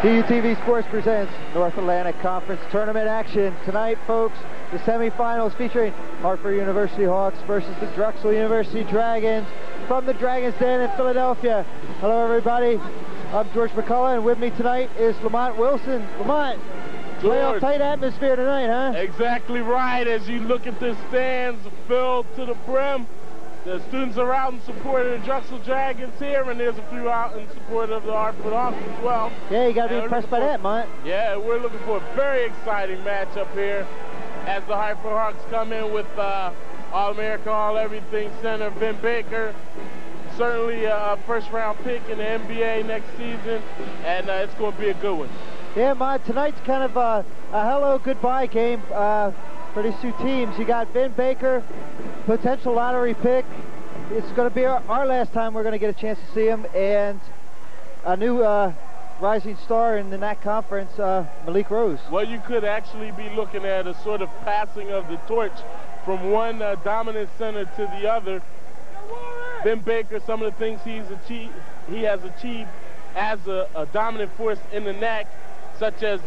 PUTV Sports presents North Atlantic Conference Tournament action. Tonight, folks, the semifinals featuring Hartford University Hawks versus the Drexel University Dragons from the Dragons Den in Philadelphia. Hello, everybody. I'm George McCullough, and with me tonight is Lamont Wilson. Lamont, playoff tight atmosphere tonight, huh? Exactly right. As you look at the stands filled to the brim, the students are out in support of the Drexel Dragons here, and there's a few out in support of the Hartford Hawks as well. Yeah, you got to be impressed by that, Mont. Yeah, we're looking for a very exciting matchup here as the Hartford Hawks come in with All-American, All-Everything center Vin Baker. Certainly a first-round pick in the NBA next season, and it's going to be a good one. Yeah, Mont, tonight's kind of a hello-goodbye game for these two teams. You got Vin Baker, potential lottery pick. It's going to be our last time we're going to get a chance to see him, and a new rising star in the NAC conference, Malik Rose. Well, you could actually be looking at a sort of passing of the torch from one dominant center to the other. Vin Baker, some of the things he has achieved as a dominant force in the NAC, such as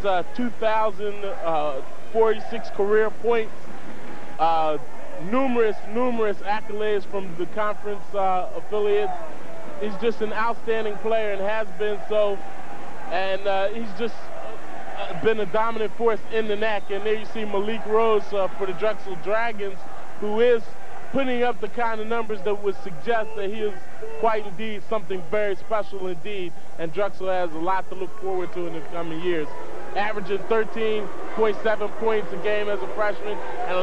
2,046 career points, numerous accolades from the conference affiliates. He's just an outstanding player and has been so, and he's just been a dominant force in the NAC. And there you see Malik Rose for the Drexel Dragons, who is putting up the kind of numbers that would suggest that he is quite indeed something very special indeed, and Drexel has a lot to look forward to in the coming years. Averaging 13.7 points a game as a freshman and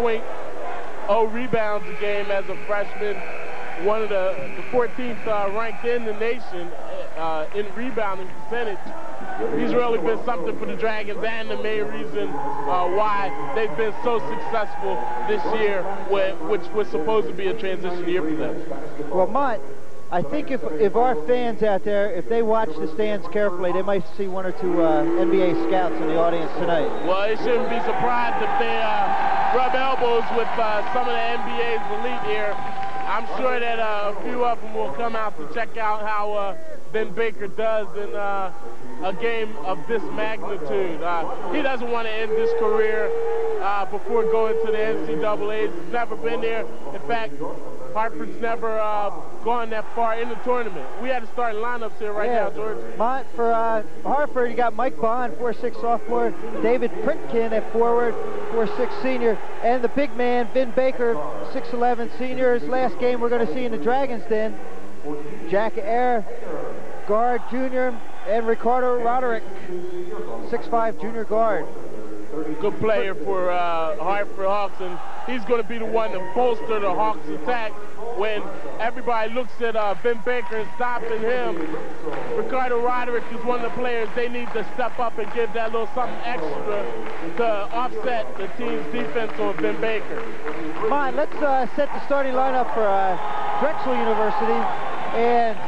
11.0 rebounds a game as a freshman. One of the 14th ranked in the nation in rebounding percentage. He's really been something for the Dragons, and the main reason why they've been so successful this year, which was supposed to be a transition year for them. Well, Mont, I think if our fans out there, if they watch the stands carefully, they might see one or two NBA scouts in the audience tonight. Well, they shouldn't be surprised if they rub elbows with some of the NBA's elite here. I'm sure that a few of them will come out to check out how Vin Baker does in a game of this magnitude. He doesn't want to end his career before going to the NCAAs. He's never been there. In fact, Hartford's never gone that far in the tournament. We had to start lineups here right now, George. Mont, for Hartford, you got Mike Bond, 4'6" sophomore, David Printkin at forward, 4'6" senior, and the big man, Vin Baker, 6'11" senior. His last game we're going to see in the Dragons Den, Jack Ayer, guard junior, and Ricardo Roderick, 6'5" junior guard. Good player for Hartford Hawks, and he's going to be the one to bolster the Hawks' attack when everybody looks at Vin Baker and stopping him. Ricardo Roderick is one of the players they need to step up and give that little something extra to offset the team's defense on Vin Baker. Come on, let's set the starting lineup for Drexel University, and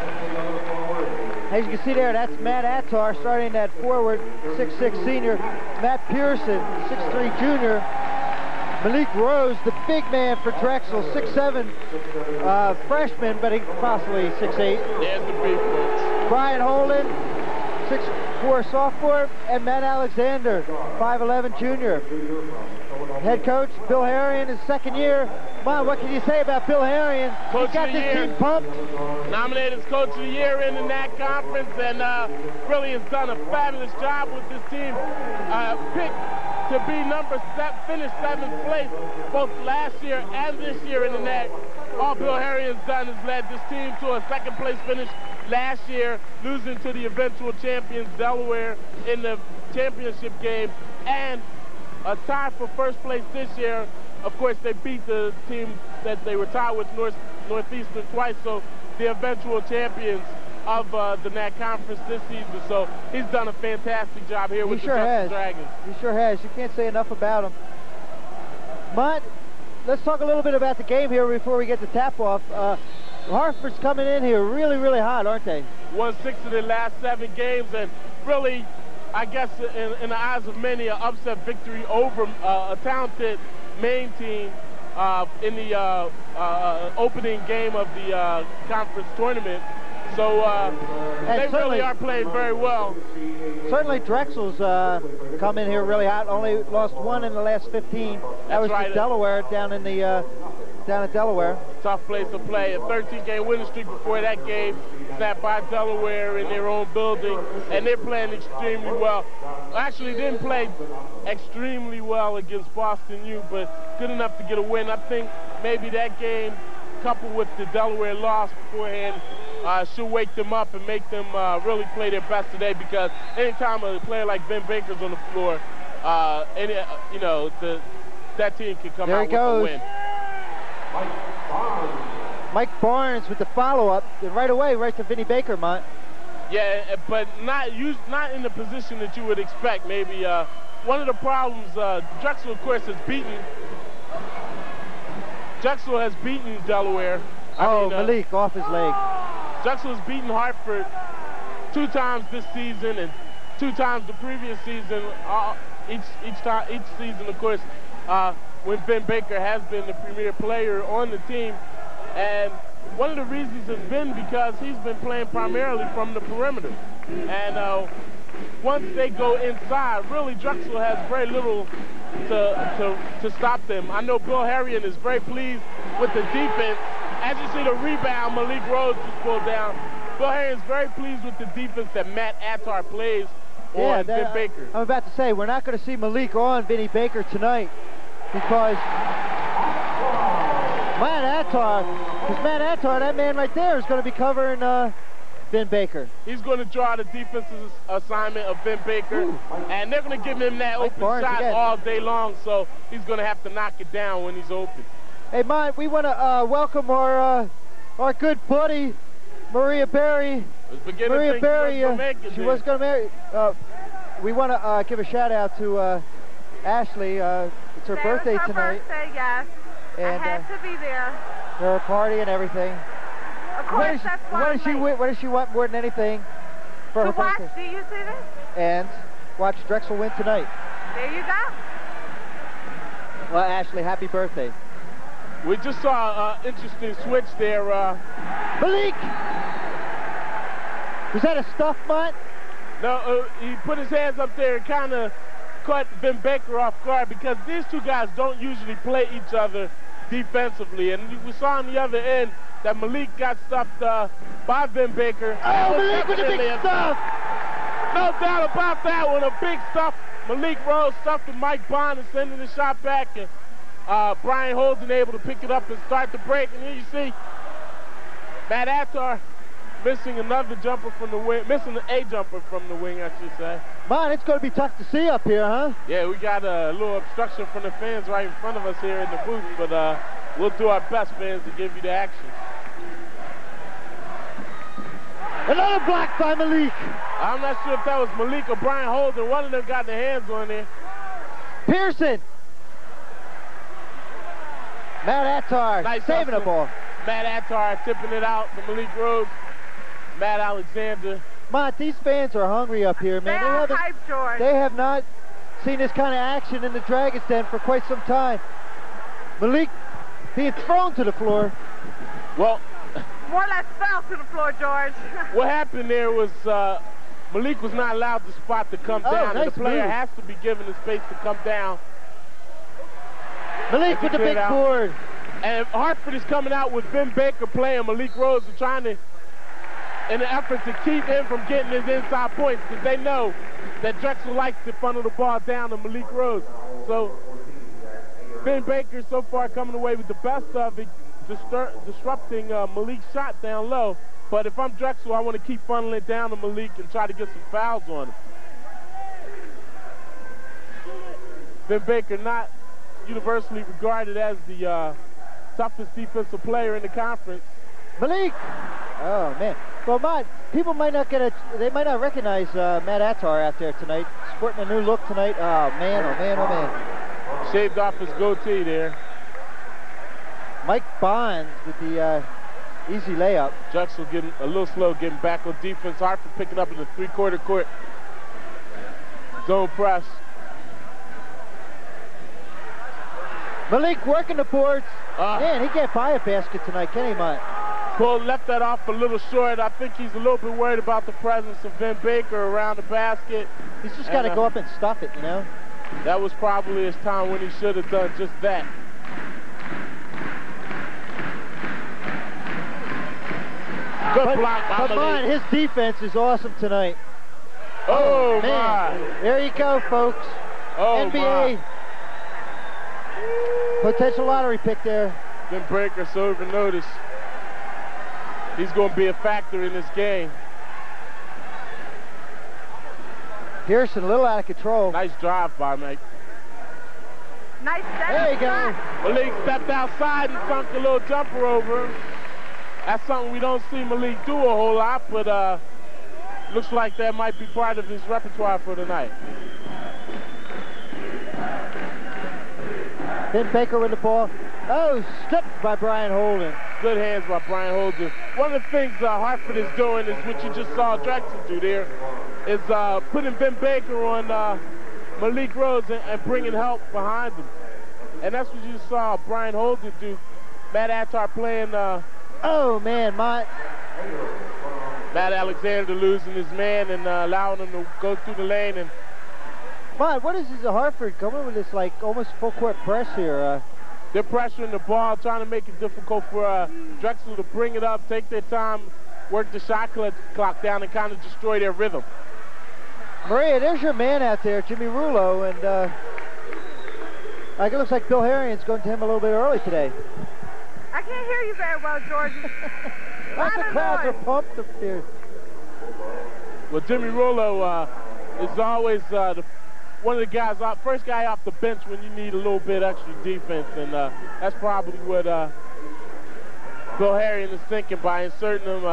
as you can see there, that's Matt Attar starting at forward, 6'6" senior. Matt Pearson, 6'3" junior. Malik Rose, the big man for Drexel, 6'7" freshman, but he possibly 6'8". There's the big folks. Brian Holden, 6'4" sophomore, and Matt Alexander, 5'11" junior. Head coach Bill Harrion, his second year. Mom, what can you say about Bill Harrion? He's got this team pumped. Nominated as Coach of the Year in the NAC Conference, and really has done a fabulous job with this team. Picked to be finished 7th place both last year and this year in the NAC. All Bill Harrion's done is led this team to a 2nd place finish last year, losing to the eventual champions Delaware in the championship game, and a tie for 1st place this year. Of course, they beat the team that they were tied with, Northeastern, twice, so the eventual champions of the NAC Conference this season. So he's done a fantastic job here with the Drexel Dragons. He sure has. You can't say enough about him. Mont, let's talk a little bit about the game here before we get the tap-off. Hartford's coming in here really, really hot, aren't they? Won 6 of their last 7 games, and really, I guess in the eyes of many, an upset victory over a talented main team in the opening game of the conference tournament. So they really are playing very well. Certainly Drexel's come in here really hot. Only lost one in the last 15. That was right. To Delaware down in Delaware. Tough place to play. A 13-game winning streak before that game, snapped by Delaware in their own building, and they're playing extremely well. Actually, didn't play extremely well against Boston U, but good enough to get a win. I think maybe that game, coupled with the Delaware loss beforehand, should wake them up and make them really play their best today, because anytime a player like Vin Baker's on the floor, that team can come out with a win. Mike Barnes with the follow-up, and right away, right to Vinny Baker, Mont. Yeah, but not in the position that you would expect. Maybe one of the problems, Drexel, of course, has beaten Delaware. Malik off his leg. Drexel has beaten Hartford 2 times this season and 2 times the previous season. Each season, of course, when Vin Baker has been the premier player on the team. And one of the reasons has been because he's been playing primarily from the perimeter. And once they go inside, really Drexel has very little to stop them. I know Bill Harrion is very pleased with the defense. As you see the rebound, Malik Rose just pulled down. Bill Harrion is very pleased with the defense that Matt Attar plays on Vin Baker. I'm about to say, we're not going to see Malik on Vinny Baker tonight, because Matt Attar, that man right there, is going to be covering Vin Baker. He's going to draw the defensive assignment of Vin Baker, and they're going to give him that open shot all day long, so he's going to have to knock it down when he's open. Hey, Mike, we want to welcome our good buddy, Maria Berry. Maria Berry, she was going to marry. We want to give a shout out to Ashley. It's her birthday tonight. Birthday, yes. And, I had to be there. Her party and everything. Of course, that's why. What does she want more than anything for her birthday? Do you see this? And watch Drexel win tonight. There you go. Well, Ashley, happy birthday. We just saw an interesting switch there. Malik! Was that a stuff, Mutt? No, he put his hands up there and kind of caught Vin Baker off guard, because these two guys don't usually play each other defensively. And we saw on the other end that Malik got stuffed by Vin Baker. Oh, Malik with the big stuff! No doubt about that one, a big stuff. Malik Rose stuffed to Mike Bond and sending the shot back. And Brian Holden able to pick it up and start the break. And then you see Matt Attar missing another jumper from the wing, missing a jumper from the wing, I should say. Man, it's going to be tough to see up here, huh? Yeah, we got a little obstruction from the fans right in front of us here in the booth, but we'll do our best, fans, to give you the action. Another block by Malik. I'm not sure if that was Malik or Brian Holden. One of them got their hands on there. Pearson. Matt Attar saving the ball. Matt Attar tipping it out to Malik Rose. Matt Alexander. Mont, these fans are hungry up here, man. They have not seen this kind of action in the Dragon's Den for quite some time. Malik being thrown to the floor. Well, more or less fell to the floor, George. What happened there was Malik was not allowed the spot to come down. Nice and the player move. has to be given the space to come down. Malik with the big board. And Hartford is coming out with Vin Baker playing Malik Rose and trying to, in an effort to keep him from getting his inside points, because they know that Drexel likes to funnel the ball down to Malik Rose. So Vin Baker so far coming away with the best of it, disrupting Malik's shot down low. But if I'm Drexel, I want to keep funneling it down to Malik and try to get some fouls on him. Vin Baker not universally regarded as the toughest defensive player in the conference. Malik! Oh, man. Well, Mont, people might not they might not recognize Matt Attar out there tonight, sporting a new look tonight. Oh, man, oh, man, oh, man. Shaved off his goatee there. Mike Bond with the easy layup. Drexel getting a little slow, getting back on defense. Hartford picking up in the three-quarter court. Zone press. Malik working the boards. Man, he can't buy a basket tonight, can he, Mont? Left that off a little short. I think he's a little bit worried about the presence of Vin Baker around the basket. He's just got to go up and stuff it, you know? That was probably his time when he should have done just that. Good block by But Malik. his defense is awesome tonight. Oh, man. my. There you go, folks. Oh, NBA. Potential lottery pick there. Vin Baker serving notice. He's going to be a factor in this game. Pearson a little out of control. Nice drive by Mike. Nice step. There you go. Malik stepped outside and sunk a little jumper over him. That's something we don't see Malik do a whole lot, but looks like that might be part of his repertoire for tonight. Vin Baker with the ball. Oh, stripped by Brian Holden. Good hands by Brian Holden. One of the things Hartford is doing is what you just saw Drexel do there, is putting Vin Baker on Malik Rose and bringing help behind him. And that's what you saw Brian Holden do. Matt Attar playing... oh, man, Matt Alexander losing his man and allowing him to go through the lane. And what is this, Hartford coming with this, like, almost full-court press here? They're pressuring the ball, trying to make it difficult for Drexel to bring it up, take their time, work the shot clock down, and kind of destroy their rhythm. Maria, there's your man out there, Jimmy Rulo, and it looks like Bill Harion's going to him a little bit early today. I can't hear you very well, George. Lots of crowds are pumped up here. Well, Jimmy Rulo is always one of the guys, first guy off the bench when you need a little bit extra defense, and that's probably what Bill Harion is thinking by inserting him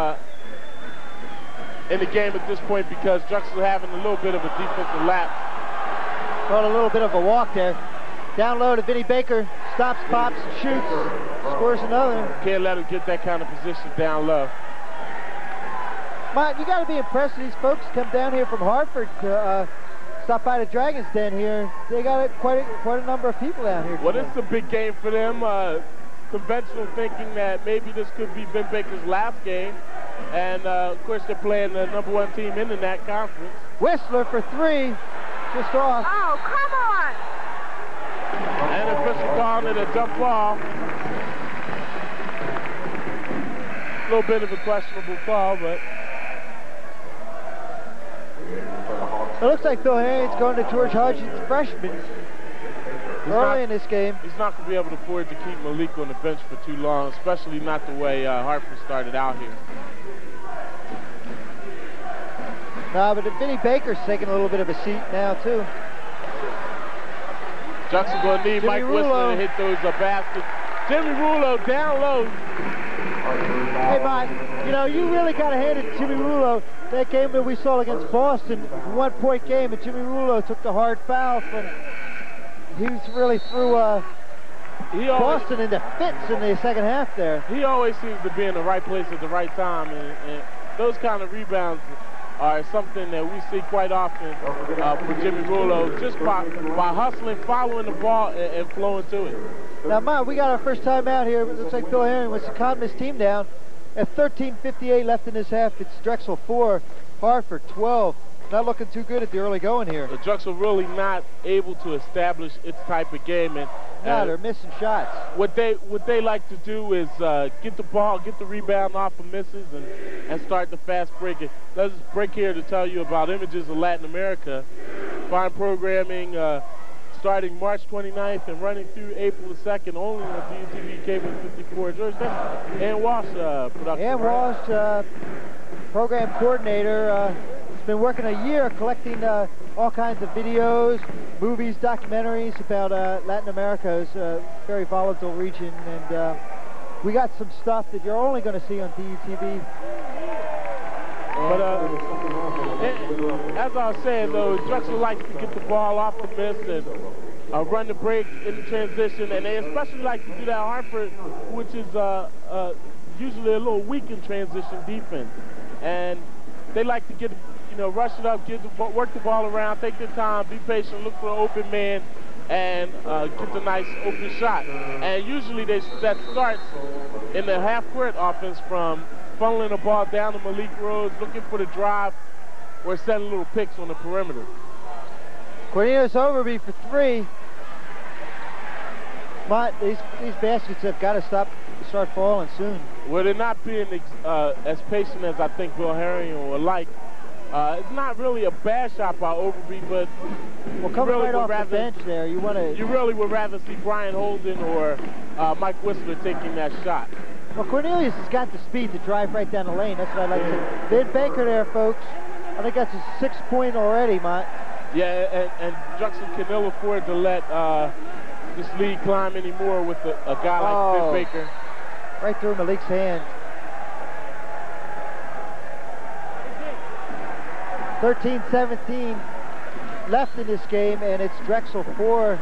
in the game at this point, because Drexel is having a little bit of a defensive lapse. Well, a little bit of a walk there. Down low to Vinny Baker, stops, pops, shoots, scores another. Can't let him get that kind of position down low. Mike, you got to be impressed with these folks come down here from Hartford to stop by the Dragon's Den here. They got quite a number of people down here. Well, it's a big game for them. Conventional thinking that maybe this could be Vin Baker's last game. And, of course, they're playing the #1 team in the NAC conference. Whistler for three, just off. Oh, come on! And official calling it a jump ball. A little bit of a questionable call, but... It looks like Bill Harion's going to George Hodgson's freshman early in this game. He's not going to be able to afford to keep Malik on the bench for too long, especially not the way Hartford started out here. No, but Vinny Baker's taking a little bit of a seat now, too. Drexel going to need Mike Whistler to hit those baskets. Jimmy Rulo down low. Hey, Mike, you know, you really got to hand it to Jimmy Rulo. That game that we saw against Boston, 1-point game, and Jimmy Rulo took the hard foul from... He was really threw Boston into fits in the second half there. He always seems to be in the right place at the right time, and those kind of rebounds are something that we see quite often for Jimmy Rulo, just by hustling, following the ball, and flowing to it. Now, Mike, we got our first time out here. It looks like Bill Harion was to calm his team down. At 13:58 left in this half, it's Drexel 4, Hartford 12. Not looking too good at the early going here. The Drexel really not able to establish its type of game, and they're missing shots. What they like to do is get the ball, get the rebound off of misses, and start the fast break. Let's break here to tell you about Images of Latin America. Fine programming starting March 29th and running through April 2nd, only on DTV Cable 54. George, that's Ann Walsh production. Ann Walsh, program coordinator. He's been working a year collecting all kinds of videos, movies, documentaries about Latin America. It's a very volatile region, and we got some stuff that you're only going to see on DTV. But as I was saying, though, Drexel likes to get the ball off the miss and run the break in the transition, and they especially like to do that Hartford, which is usually a little weak in transition defense. And they like to get, rush it up, work the ball around, take their time, be patient, look for an open man, and gets a nice open shot. And usually that starts in the half-court offense from funneling the ball down to Malik Rhodes, looking for the drive, or setting little picks on the perimeter. Cornelius Overby for three. But these baskets have got to start falling soon. Well, they're not being as patient as I think Bill Harrington would like. It's not really a bad shot by Overby, but coming right off the bench there, you really would rather see Brian Holden or Mike Whistler taking that shot. Well, Cornelius has got the speed to drive right down the lane. That's what I like to see. Vin Baker there, folks. I think that's a 6-point already, Mott. Yeah, and Drexel can ill afford to let this lead climb anymore with a guy like Vin Baker. Right through Malik's hand. 13-17 left in this game, and it's Drexel 4,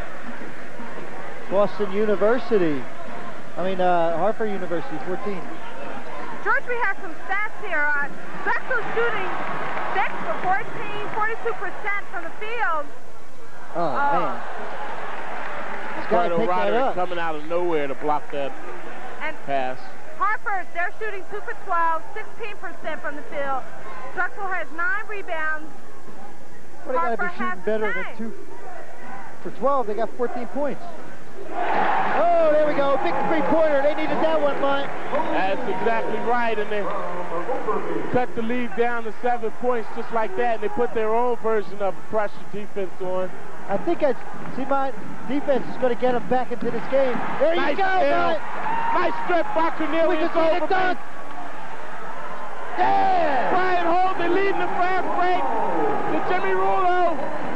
Boston University. Hartford University 14. George, we have some stats here. Drexel shooting 6 for 14, 42% from the field. Oh, man. It's got to pick that up. Coming out of nowhere to block that pass. Hartford, they're shooting 2 for 12, 16% from the field. Drexel has 9 rebounds. Well, they got to be shooting better than 2 for 12. They got 14 points. Oh, there we go. Big three-pointer. They needed that one, Mike. That's exactly right. And they cut the lead down to 7 points just like that. And they put their own version of pressure defense on. I think my defense is going to get them back into this game. There you go, Mike. Nice strip by Cornelius. We can see it done. Yeah! Brian Holden leading the fast break to Jimmy Rulo.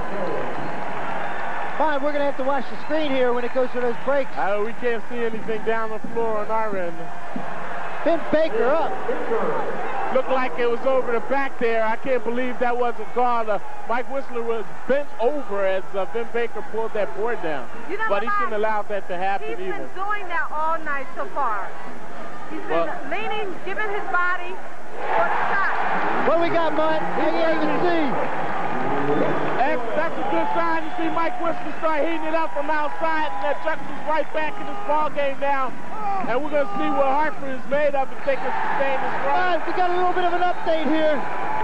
Fine, we're going to have to watch the screen here when it goes to those breaks. We can't see anything down the floor on our end. Vin Baker up. Looked like it was over the back there. I can't believe that wasn't called. Mike Whistler was bent over as Vin Baker pulled that board down. But he shouldn't allow that to happen either. He's been doing that all night so far. He's been leaning, giving his body for the shot. What do we got, Mike? I can't even see. That's a good sign to see Mike Whistler start heating it up from outside, and that Drexel's right back in this ball game now. And we're going to see what Hartford is made of if they can sustain this run. We got a little bit of an update here.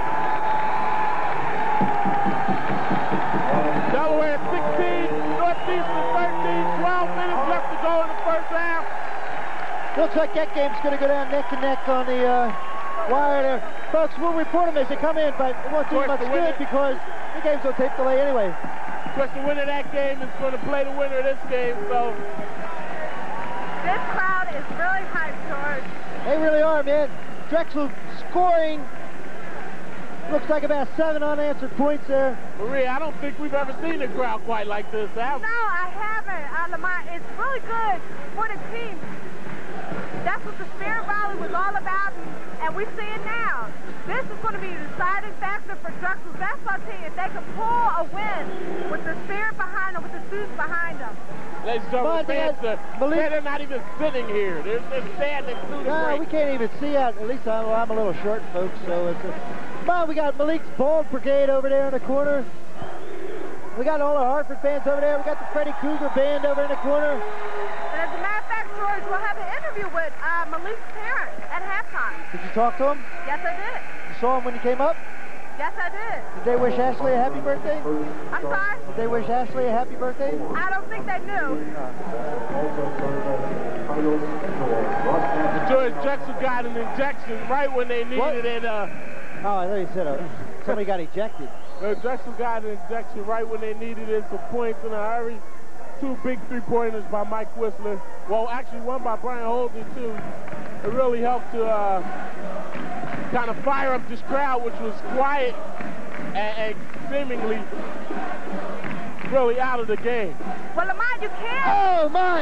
Delaware 16, Northeastern 13, 12 minutes left to go in the first half. Looks like that game's going to go down neck and neck on the wire there. Folks, we'll report them as they come in, but it won't do much good because the game's on tape delay anyway. Of course, the winner of that game is going to play the winner of this game, so. This crowd is really hyped, George. They really are, man. Drexel scoring. Looks like about 7 unanswered points there. Maria, I don't think we've ever seen a crowd quite like this, have we? No, I haven't. Lamar, it's really good for the team. That's what the Spirit Valley was all about, and we see it now. This is going to be a deciding factor for Drexel's basketball team if they can pull a win with the spirit behind them, with the students behind them. Ladies and gentlemen, fans, they're not even sitting here. They're standing through the break. We can't even see out. At least I'm a little short, folks, so it's we got Malik's Bald Brigade over there in the corner. We got all the Hartford fans over there. We got the Freddie Cougar Band over in the corner. And as a matter of fact, George, we'll have an interview with Malik's parents at halftime. Did you talk to him? Yes, I did. You saw him when he came up? Yes, I did. Did they wish Ashley a happy birthday? I'm sorry? Did they wish Ashley a happy birthday? I don't think they knew. George Drexel got an injection right when they needed it. Oh, I thought you said somebody got ejected. Drexel got an injection right when they needed it, some points in a hurry. 2 big three-pointers by Mike Whistler. Well, actually one by Brian Holden, too. It really helped to kind of fire up this crowd, which was quiet and seemingly really out of the game. Well, Lamar, you can't. Oh, my!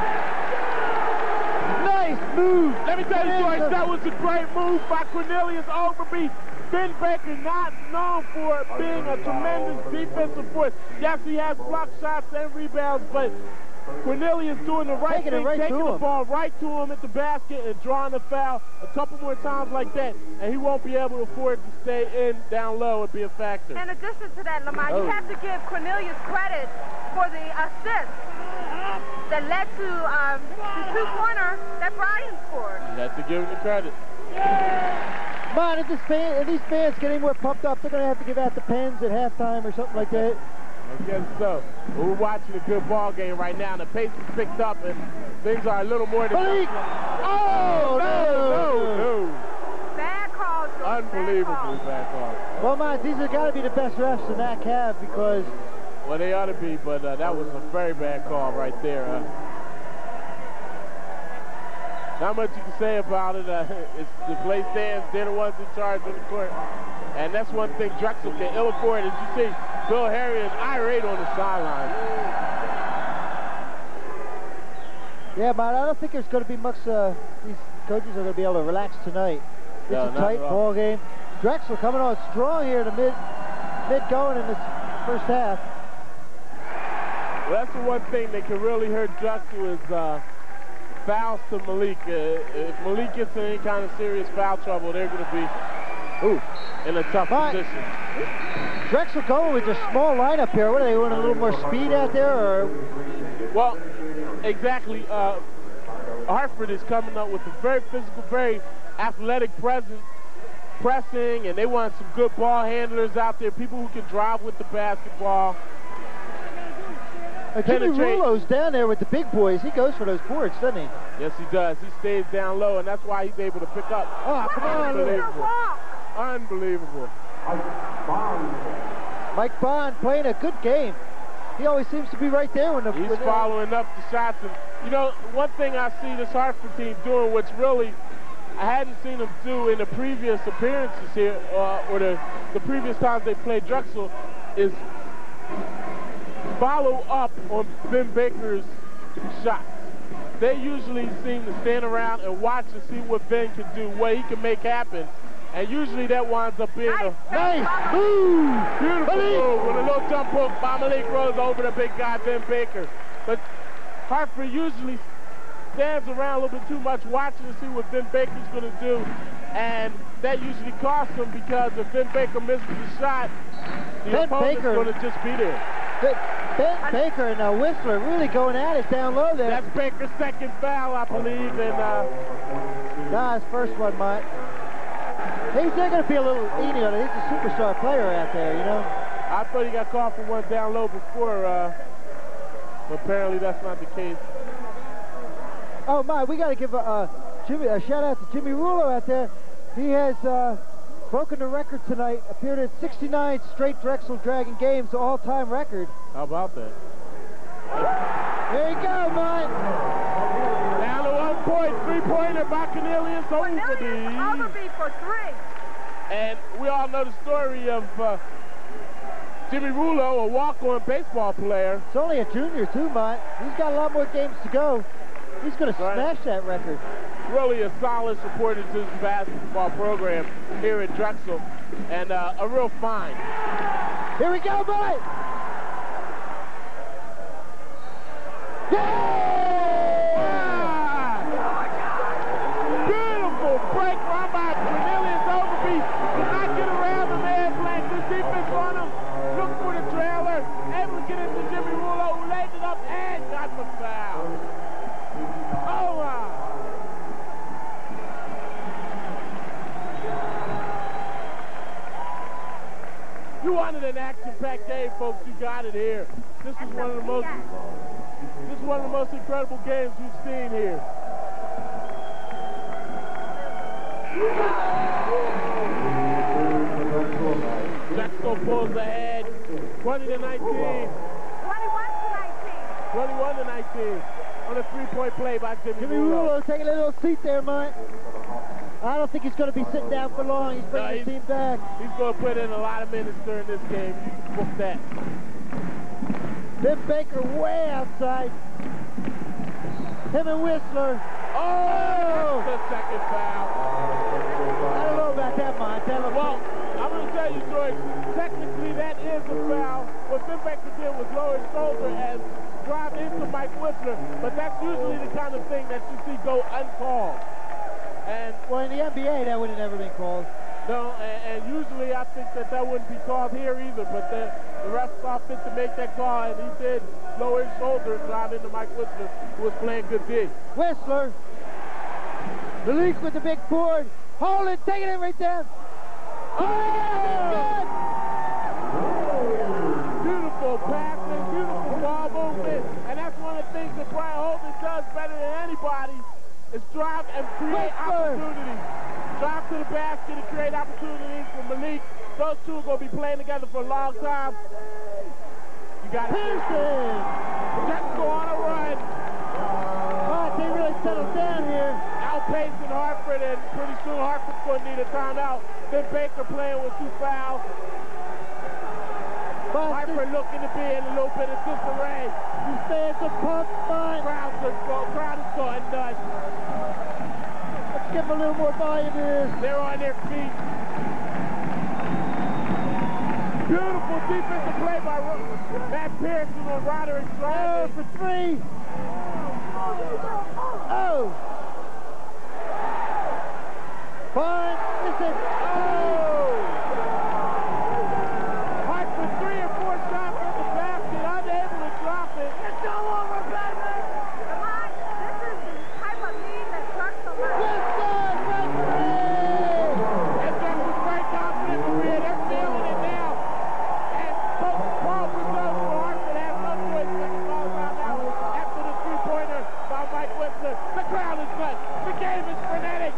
Nice move. Let me tell you, George, that was a great move by Cornelius Overby. Vin Baker, not known for being a tremendous defensive force. Yes, he has block shots and rebounds, but Cornelius doing the right thing, taking the ball right to him at the basket and drawing the foul a couple more times like that, and he won't be able to afford to stay in down low and be a factor. In addition to that, Lamar, you have to give Cornelius credit for the assist that led to the two-pointer that Brian scored. You have to give him the credit. Come on, if these fans get any more pumped up, they're going to have to give out the pens at halftime or something like that. I guess so. But we're watching a good ball game right now. The pace is picked up, and things are a little more than... Oh, no. Bad call, George. Unbelievably bad call. Well, man, these have got to be the best refs the NAC have because... Well, they ought to be, but that was a very bad call right there. Not much you can say about it. It's the play stands. They're the ones in charge of the court. And that's one thing Drexel can ill afford. As you see, Bill Harry is irate on the sideline. Yeah, man, I don't think there's going to be much, these coaches are going to be able to relax tonight. It's a tight ball game. Drexel coming on strong here to mid going in this first half. Well, that's the one thing that can really hurt Drexel is fouls to Malik. If Malik gets in any kind of serious foul trouble, they're going to be in a tough position. Drexel going with a small lineup here. What are they want? A little more speed out there, or? Well, exactly. Hartford is coming up with a very physical, very athletic presence, pressing, and they want some good ball handlers out there, people who can drive with the basketball. Jimmy Rulo's down there with the big boys. He goes for those boards, doesn't he? Yes, he does. He stays down low, and that's why he's able to pick up. Oh, come on. Unbelievable. Mike Bond playing a good game. He always seems to be right there when he's following up the shots. And, you know, one thing I see this Hartford team doing, which really I hadn't seen them do in the previous appearances here, or the previous times they played Drexel, is follow up on Vin Baker's shots. They usually seem to stand around and watch to see what Vin can do, what he can make happen. And usually that winds up being a nice move. Beautiful move with a little jump hook by Malik Rose over the big guy, Vin Baker. But Hartford usually stands around a little bit too much watching to see what Vin Baker's going to do. And that usually costs them because if Vin Baker misses the shot, the opponent's going to just be there. Ben Baker and Whistler really going at it down low there. That's Baker's second foul, I believe. And his first one, Mike. They're going to be a little easy on it. He's a superstar player out there, you know. I thought he got called for one down low before, but apparently that's not the case. Oh, my, we got to give a shout out to Jimmy Rulo out there. He has broken the record tonight, appeared in 69 straight Drexel Dragon games, all-time record. How about that? There you go, Mike. Down to 1 point, three-pointer by Cornelius Overby for three. And we all know the story of Jimmy Rulo, a walk-on baseball player. He's only a junior, too, Mike. He's got a lot more games to go. He's going to smash that record. Really a solid supporter to this basketball program here at Drexel, and a real find. Here we go, Mike! Yeah! Beautiful break run by Cornelius Overby. Did not get around the man playing good defense on him. Look for the trailer. Able to get into Jimmy Rulo, who laid it up and got the foul. Oh, wow. You wanted an action-packed game, folks. You got it here. This is one of the most incredible games we've seen here. Drexel pulls ahead, 20-19. 21-19 on a three-point play by Jimmy Rulo. Taking a little seat there, Mike. I don't think he's going to be sitting down for long. He's bringing the team back. He's going to put in a lot of minutes during this game. You can book that. Vin Baker way outside. Him and Whistler. Oh! The second foul. I don't know about that, Mike. Well, I'm going to tell you, George, technically that is a foul. What Vin Baker did was lower his shoulder and drive into Mike Whistler, but that's usually the kind of thing that you see go uncalled. And well, in the NBA, that would have never been called. No, and usually I think that wouldn't be called here either, but the ref saw fit to make that call, and he did lower his shoulder and drive into Mike Whistler, who was playing good D. Whistler. Malik with the big board. Hold it, taking it right down. Oh! Beautiful passing, beautiful ball movement, and that's one of the things that Brian Holden does better than anybody is drive and create opportunities. Drive to the basket and create opportunities for Malik. Those two are going to be playing together for a long time. You got Pearson. Drexel on a run. Oh, they really settled down here. Outpacing Hartford, and pretty soon Hartford's going to need a timeout. Vin Baker playing with 2 fouls. Hartford looking to be in a little bit of disarray. These fans are pumped, but Crowd is going nuts. Let's give them a little more volume here. They're on their feet. Beautiful defensive play by Matt Pearson on Roderick Dragons. For 3. Oh! Fine. Listen. Oh! Hartford 3 or 4 shots at the basket, unable to drop it. It's all over, baby! Come on, this is the type of lead that Drexel loves. Yes, sir! And Drexel's very confident, Maria. They're feeling it now. And Paul Brazil for Hartford has no choice but to call timeout after the three-pointer by Mike Whistler. The crowd is nuts. The game is frenetic.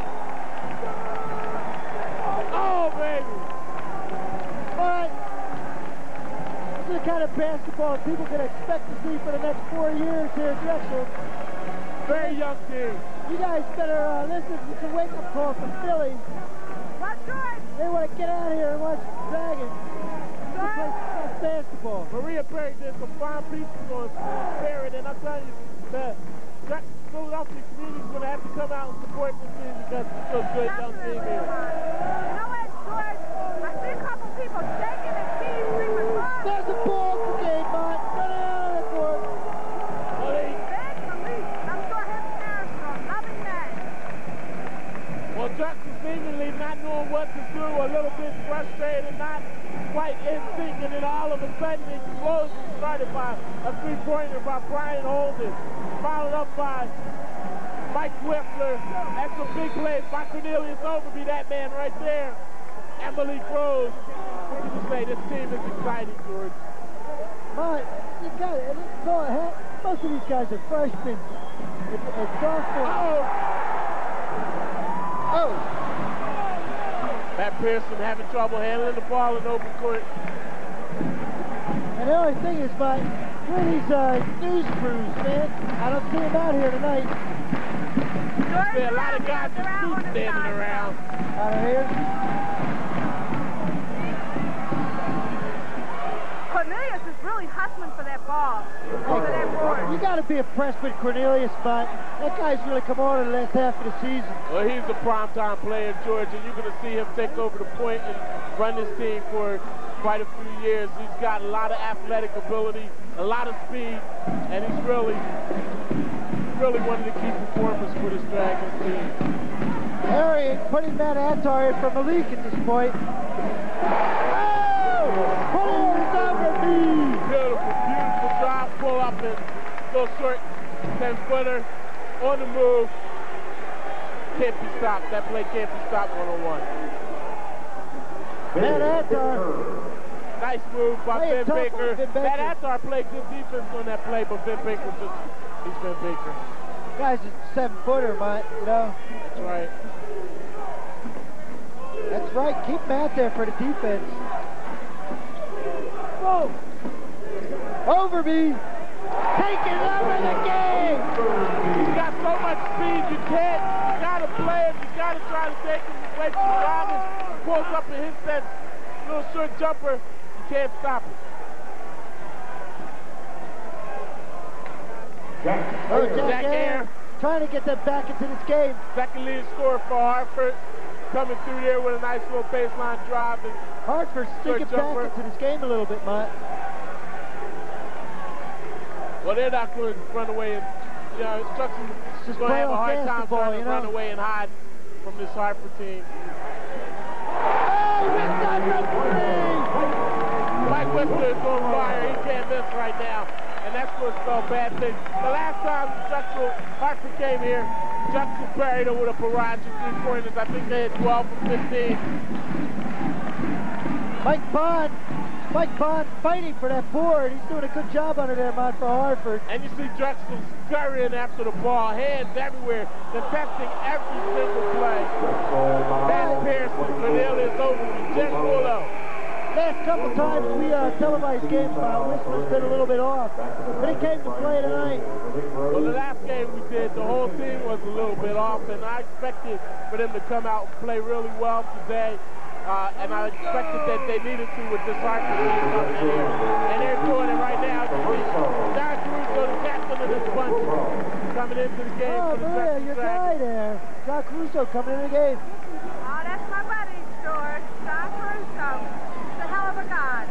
Oh, baby. But this is the kind of basketball people can expect to see for the next 4 years here at Drexel. Very young team. You guys better listen. It's a wake-up call from Philly. Let's do it. They want to get out here and watch Dragons. Play basketball. Maria Perry did some fine pieces on Spirit, and I'm telling you, the Philadelphia community is going to have to come out and support this team because it's so good young team here. You know what, George? I see a couple people shaking and teams screaming fun. There's a ball brigade, man. Run out of the court. Big Malik. I'm sure his parents are loving that. Well, Drexel seemingly not knowing what to do, a little bit frustrated, not quite in sync, and then all of a sudden the explosion started by a three-pointer by Brian Holden, followed up by Mike Whistler, and some big plays by Cornelius Overby, that man right there, and Malik Rose. What can you say? This team is exciting, George. Mike, you got it. Most of these guys are freshmen. It's sophomore. Oh! Matt Pearson having trouble handling the ball in open court. And the only thing is, Mike, where these news crews, man, I don't see them out here tonight. There are a lot of guys in suits standing around. Out of here. Cornelius is really hustling for that ball. For that board. You got to be impressed with Cornelius, Mike. That guy's really come on in the last half of the season. Well, he's a primetime player, George, and you're going to see him take over the point and run this team for quite a few years. He's got a lot of athletic ability, a lot of speed, and he's really one of the key performers for this Dragons team. Harry putting that Attar in for Malik at this point. Oh! Pulling it over me! Beautiful, beautiful drop, pull up and go short 10-footer on the move. Can't be stopped. That play can't be stopped one-on-one. That Attar. Nice move by Vin Baker. That Attar played good defense on that play, but Vin Baker he's Vin Baker. Guy's a 7-footer, Mike, you know. That's right. That's right. Keep him out there for the defense. Whoa! Overby taking over the game. He's got so much speed. You gotta play him. You gotta try to take him away from the Robins. Pulls up and hits that little short jumper. You can't stop it. Oh, Jack Air trying to get them back into this game. Second leading scorer for Hartford. Coming through there with a nice little baseline drive. And Hartford sticking back into this game a little bit, Mike. Well, they're not going to run away and, you know, Drexel's going to have a hard time trying to run away and hide from this Hartford team. he missed that from three! Mike Whistler is on fire. He can't miss right now. And that's going to spell bad things. The last time Hartford came here, Drexel buried him with a barrage of three-pointers. I think they had 12 from 15. Mike Bond fighting for that board. He's doing a good job under there, man, for Hartford. And you see Drexel scurrying after the ball, hands everywhere, contesting every single play. Matt Pearson, Cornelius Overby, Jim Rulo. Last couple times we televised games, Whistler's been a little bit off, but he came to play tonight. Well, the last game we did, the whole team was a little bit off, and I expected for them to come out and play really well today. And I expected that they needed to with this Hartford team coming in here. And they're doing it right now. John Caruso, the captain of this bunch, coming into the game for the Maria, your guy there. John Caruso coming in the game. Oh, that's my buddy, George. John Caruso. He's a hell of a guy.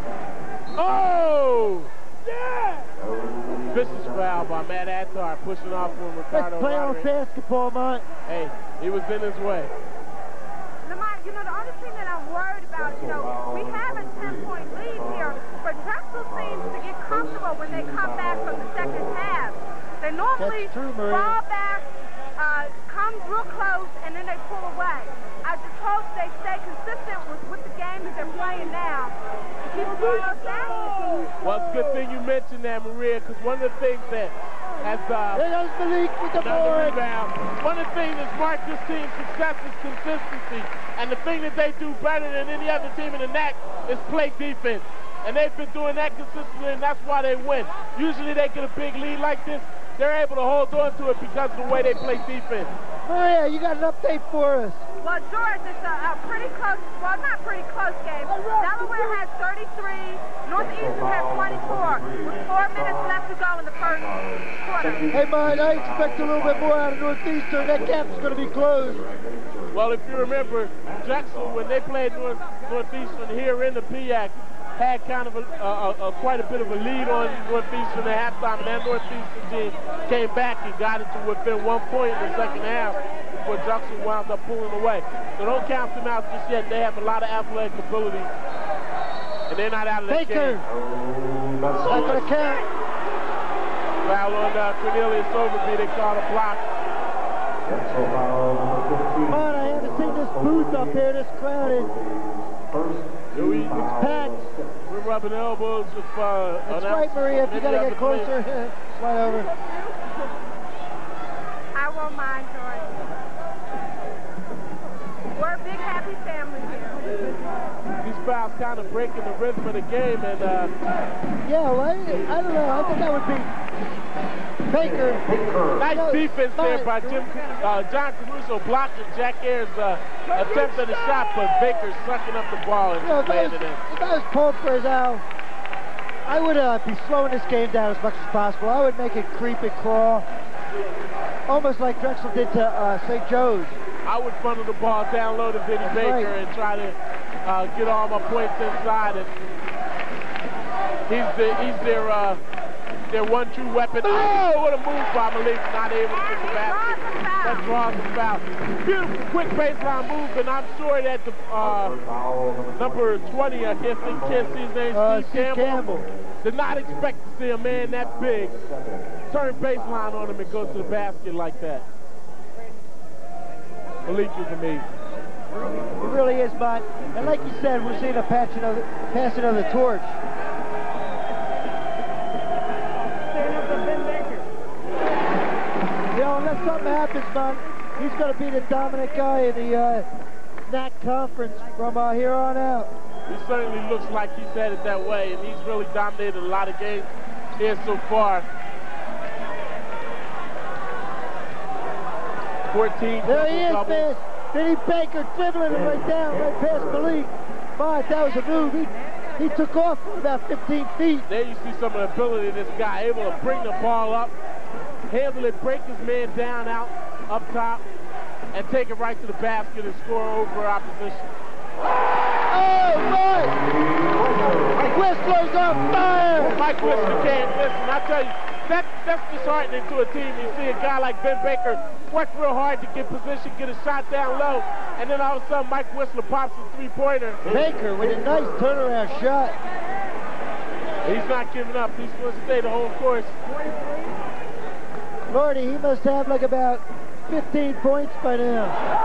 Oh! Yeah! Vicious foul by Matt Attar, pushing off from Ricardo. Let's play on basketball, man. Hey, he was in his way. Lamont, you know, the only thing that I'm worried about, you know, we have a 10-point lead here, but Drexel seems to get comfortable when they come back from the second half. They normally fall back, come real close, and then they pull away. I just hope they stay consistent with the game that they're playing now. Keep throwing us down. Well, it's a good thing you mentioned that, Maria, because one of the things that has there goes Malik with the board. rebound. One of the things that's marked this team's success is consistency. And the thing that they do better than any other team in the NAC is play defense. And they've been doing that consistently, and that's why they win. Usually they get a big lead like this, they're able to hold on to it because of the way they play defense. Maria, you got an update for us. Well, George, it's a pretty close, well, not pretty close game. Delaware has 33, Northeastern has 24, with 4 minutes left to go in the first quarter. Hey, man, I expect a little bit more out of Northeastern. That gap's going to be closed. Well, if you remember, Drexel, when they played Northeastern here in the PIAC, had kind of quite a bit of a lead on Northeastern at halftime, and that Northeastern team came back and got it to within 1 point in the second half before Drexel wound up pulling away. So don't count them out just yet. They have a lot of athletic ability, and they're not out of that Baker. game. Not going to count. Foul on Cornelius Overby. They called a block. Man, I haven't seen this booth up here this crowded. It's packed. We're rubbing elbows with That's right, Maria. If you got to get closer, slide over. I won't mind, George. We're a big, happy family here. These fouls kind of breaking the rhythm of the game, and yeah, well, I don't know. I think that would be Baker. Nice defense there by John Caruso blocking Jack Ayers' attempt at a shot, but Baker sucking up the ball and landing it. If I was Paul Prezal, I would be slowing this game down as much as possible. I would make it creep and crawl, almost like Drexel did to St. Joe's. I would funnel the ball down low to Vin Baker and try to get all my points inside. And he's their one true weapon. Oh, what a move by Malik, not able to get the basket. That draws the foul. Beautiful, quick baseline move, and I'm sure that the number 20, I can't see his name, Steve Campbell, did not expect to see a man that big turn baseline on him and go to the basket like that. Malik is amazing. He really is, but, and like you said, we're seeing a passing of the torch. You know, unless something happens, man, he's going to be the dominant guy in the NAC conference from here on out. He certainly looks like he's headed that way, and he's really dominated a lot of games here so far. 14 there he is, doubles. man. Vinny Baker dribbling him right down, right past Malik. But that was a move. He took off from about 15 feet. There you see some of the ability of this guy, able to bring the ball up, handle it, break his man down up top, and take it right to the basket and score over opposition. Oh, Mike! Whistler's on fire! Mike Whistler can't listen. I tell you, That's disheartening to a team. You see a guy like Vin Baker work real hard to get position, get a shot down low, and then all of a sudden Mike Whistler pops a three-pointer. Baker with a nice turnaround shot. He's not giving up. He's going to stay the whole course. Lordy, he must have like about 15 points by now.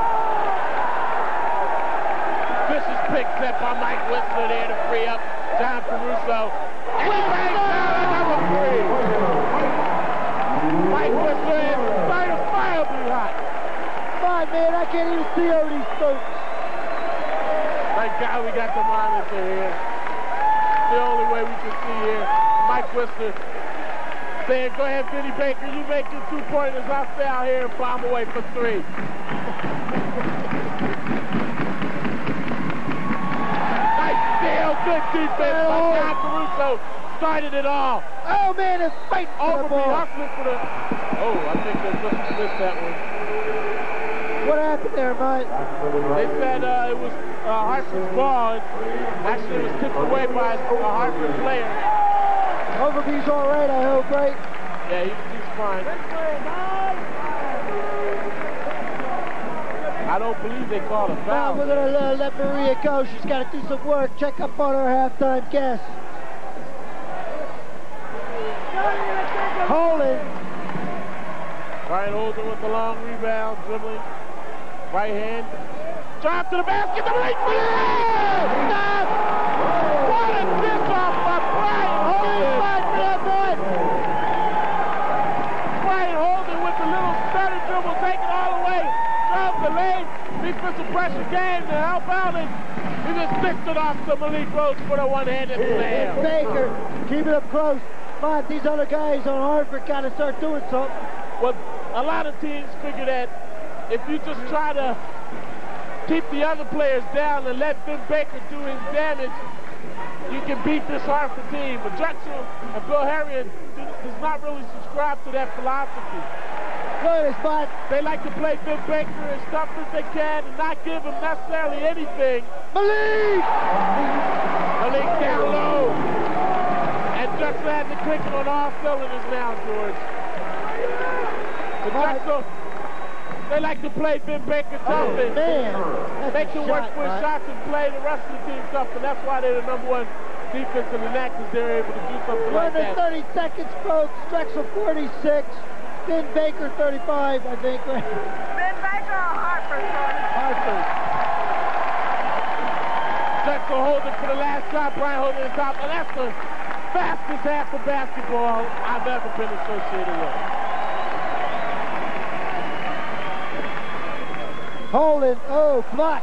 Vicious pick set by Mike Whistler there to free up John Caruso. And he bangs down another three. Mike Whistler is certifiably hot. Come on, man, I can't even see over these folks. Thank God we got the monitor here. The only way we can see here. Mike Whistler saying, go ahead, Vinny Baker, you make your 2-pointers. I'll stay out here and bomb away for 3. Nice steal, good defense by John Caruso. Started it all. Oh, man, it's fighting for the ball. Hustling for the... Oh, I think they just missed that one. What happened there, Mike? They said it was Hartford's ball. Actually, it was tipped away by a Hartford player. Overby's all right, I hope, right? Yeah, he's fine. I don't believe they called a foul. Now we're going to let Maria go. She's got to do some work. Check up on her halftime guest. Holden. Brian Holden with the long rebound, dribbling. Right hand. Drop to the basket. The late for Stop! What a tip-off by Brian Holden. Brian Holden with the little stutter dribble, taking all the way. Drove the lane. Defensive pressure game to help out, and he just sticks it off to Malik Rose for the one-handed slam. Baker, keep it up close. Come on, these other guys on Hartford got to start doing something. Well, a lot of teams figure that if you just try to keep the other players down and let Vin Baker do his damage, you can beat this Hartford team. But Drexel and Bill Harriet does not really subscribe to that philosophy. Good spot. They like to play Vin Baker as tough as they can and not give him necessarily anything. Malik down low. And Drexel has it clicking on all cylinders now, George. But Drexel, they like to play Vin Baker tough and they can work with shots and play the rest of the team tough, and that's why they're the #1 defense in the NAC, because they're able to do something like that. 30 seconds, folks. Drexel 46, Vin Baker 35, I think. Vin Baker or Hartford? Hartford. Drexel holding for the last shot. Brian holding the top, and that's the fastest half of basketball I've ever been associated with. Holden, oh, blocked.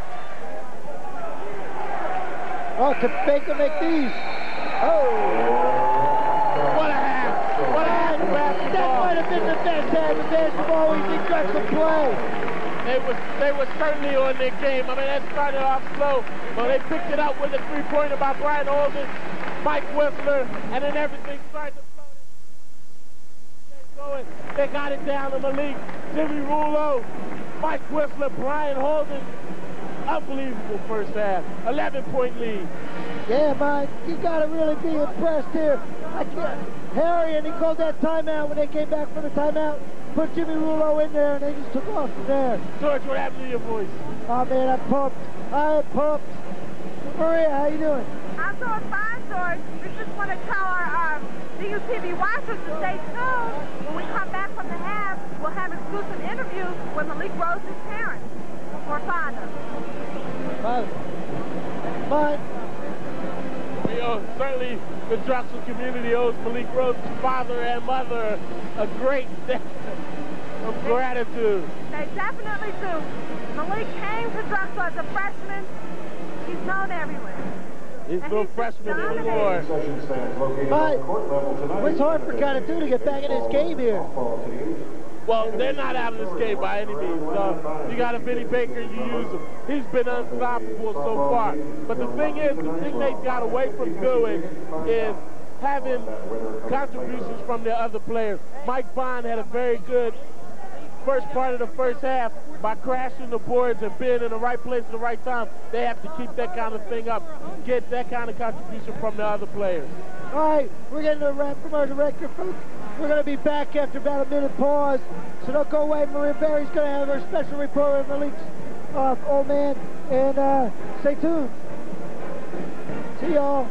Oh, can Baker make these? Oh. What a half. What a half of basketball. That might have been the best half of basketball we've seen Drexel play. They were certainly on their game. I mean, that started off slow, but they picked it up with a 3-pointer by Brian Holden, Mike Whistler, and then everything started to flow. They got it down to Malik, Jimmy Rulo, Mike Whistler, Brian Holden. Unbelievable first half. 11-point lead. Yeah, Mike, you got to really be impressed here. Harry, and he called that timeout when they came back from the timeout. Put Jimmy Rulo in there, and they just took off from there. George, what happened to your voice? Oh, man, I'm pumped. I am pumped. Maria, how you doing? I'm doing fine, George. We just want to tell our DUTV watchers to stay tuned. When we come back from the half, we'll have exclusive interviews with Malik Rose's parents or father. But We owe, certainly the Drexel community owes Malik Rose's father and mother a great debt of gratitude. They definitely do. Malik came to Drexel as a freshman. He's known everywhere. He's no freshman anymore. But what's Hartford got to do to get back in this game here? Well, they're not out of this game by any means. You got a Vinny Baker, you use him. He's been unstoppable so far. But the thing is, the thing they got away from doing is having contributions from their other players. Mike Bond had a very good first part of the first half. By crashing the boards and being in the right place at the right time, they have to keep that kind of thing up, get that kind of contribution from the other players. All right, we're getting a wrap from our director, folks. We're going to be back after about a minute pause. So don't go away. Maria Berry's going to have her special report with Malik's old man. And stay tuned. See y'all.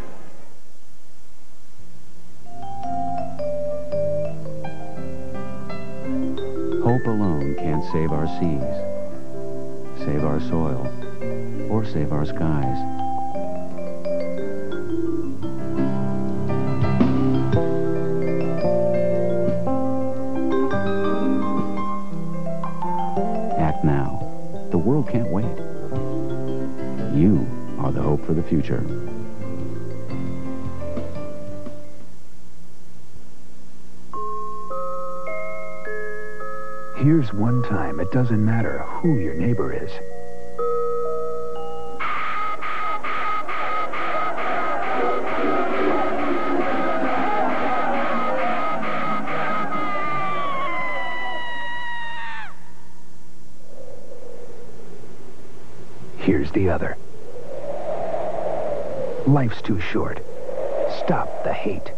Hope alone can't save our seas, save our soil, or save our skies. Act now. The world can't wait. You are the hope for the future. Here's one time it doesn't matter who your neighbor is. Here's the other. Life's too short. Stop the hate.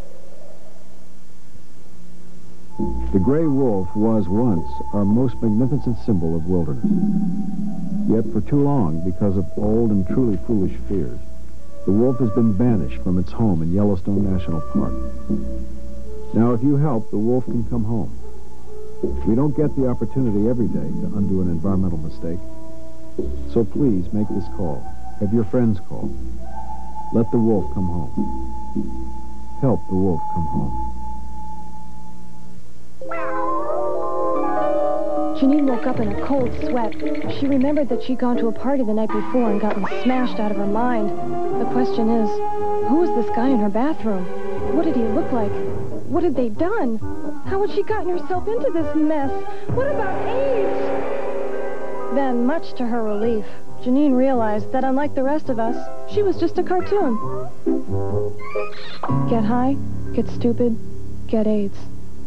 The gray wolf was once our most magnificent symbol of wilderness. Yet for too long, because of old and truly foolish fears, the wolf has been banished from its home in Yellowstone National Park. Now, if you help, the wolf can come home. We don't get the opportunity every day to undo an environmental mistake. So please make this call. Have your friends call. Let the wolf come home. Help the wolf come home. Janine woke up in a cold sweat. She remembered that she'd gone to a party the night before and gotten smashed out of her mind. The question is, who was this guy in her bathroom? What did he look like? What had they done? How had she gotten herself into this mess? What about AIDS? Then, much to her relief, Janine realized that unlike the rest of us, she was just a cartoon. Get high, get stupid, get AIDS.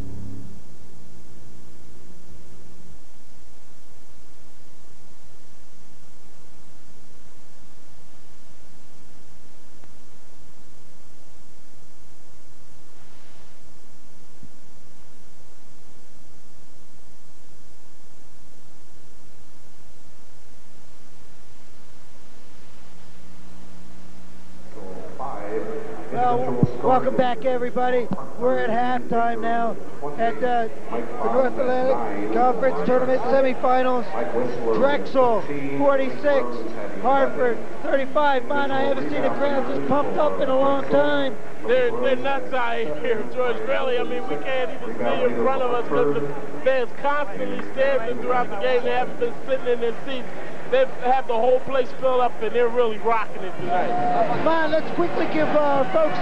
Welcome back, everybody. We're at halftime now at the North Atlantic Conference Tournament semifinals. Drexel, 46. Hartford, 35. Man, I haven't seen a crowd this pumped up in a long time. They're nuts out here, George. Really, I mean, we can't even see in front of us because the fans constantly standing throughout the game. They haven't been sitting in their seats. They have the whole place filled up, and they're really rocking it tonight. Man, let's quickly give folks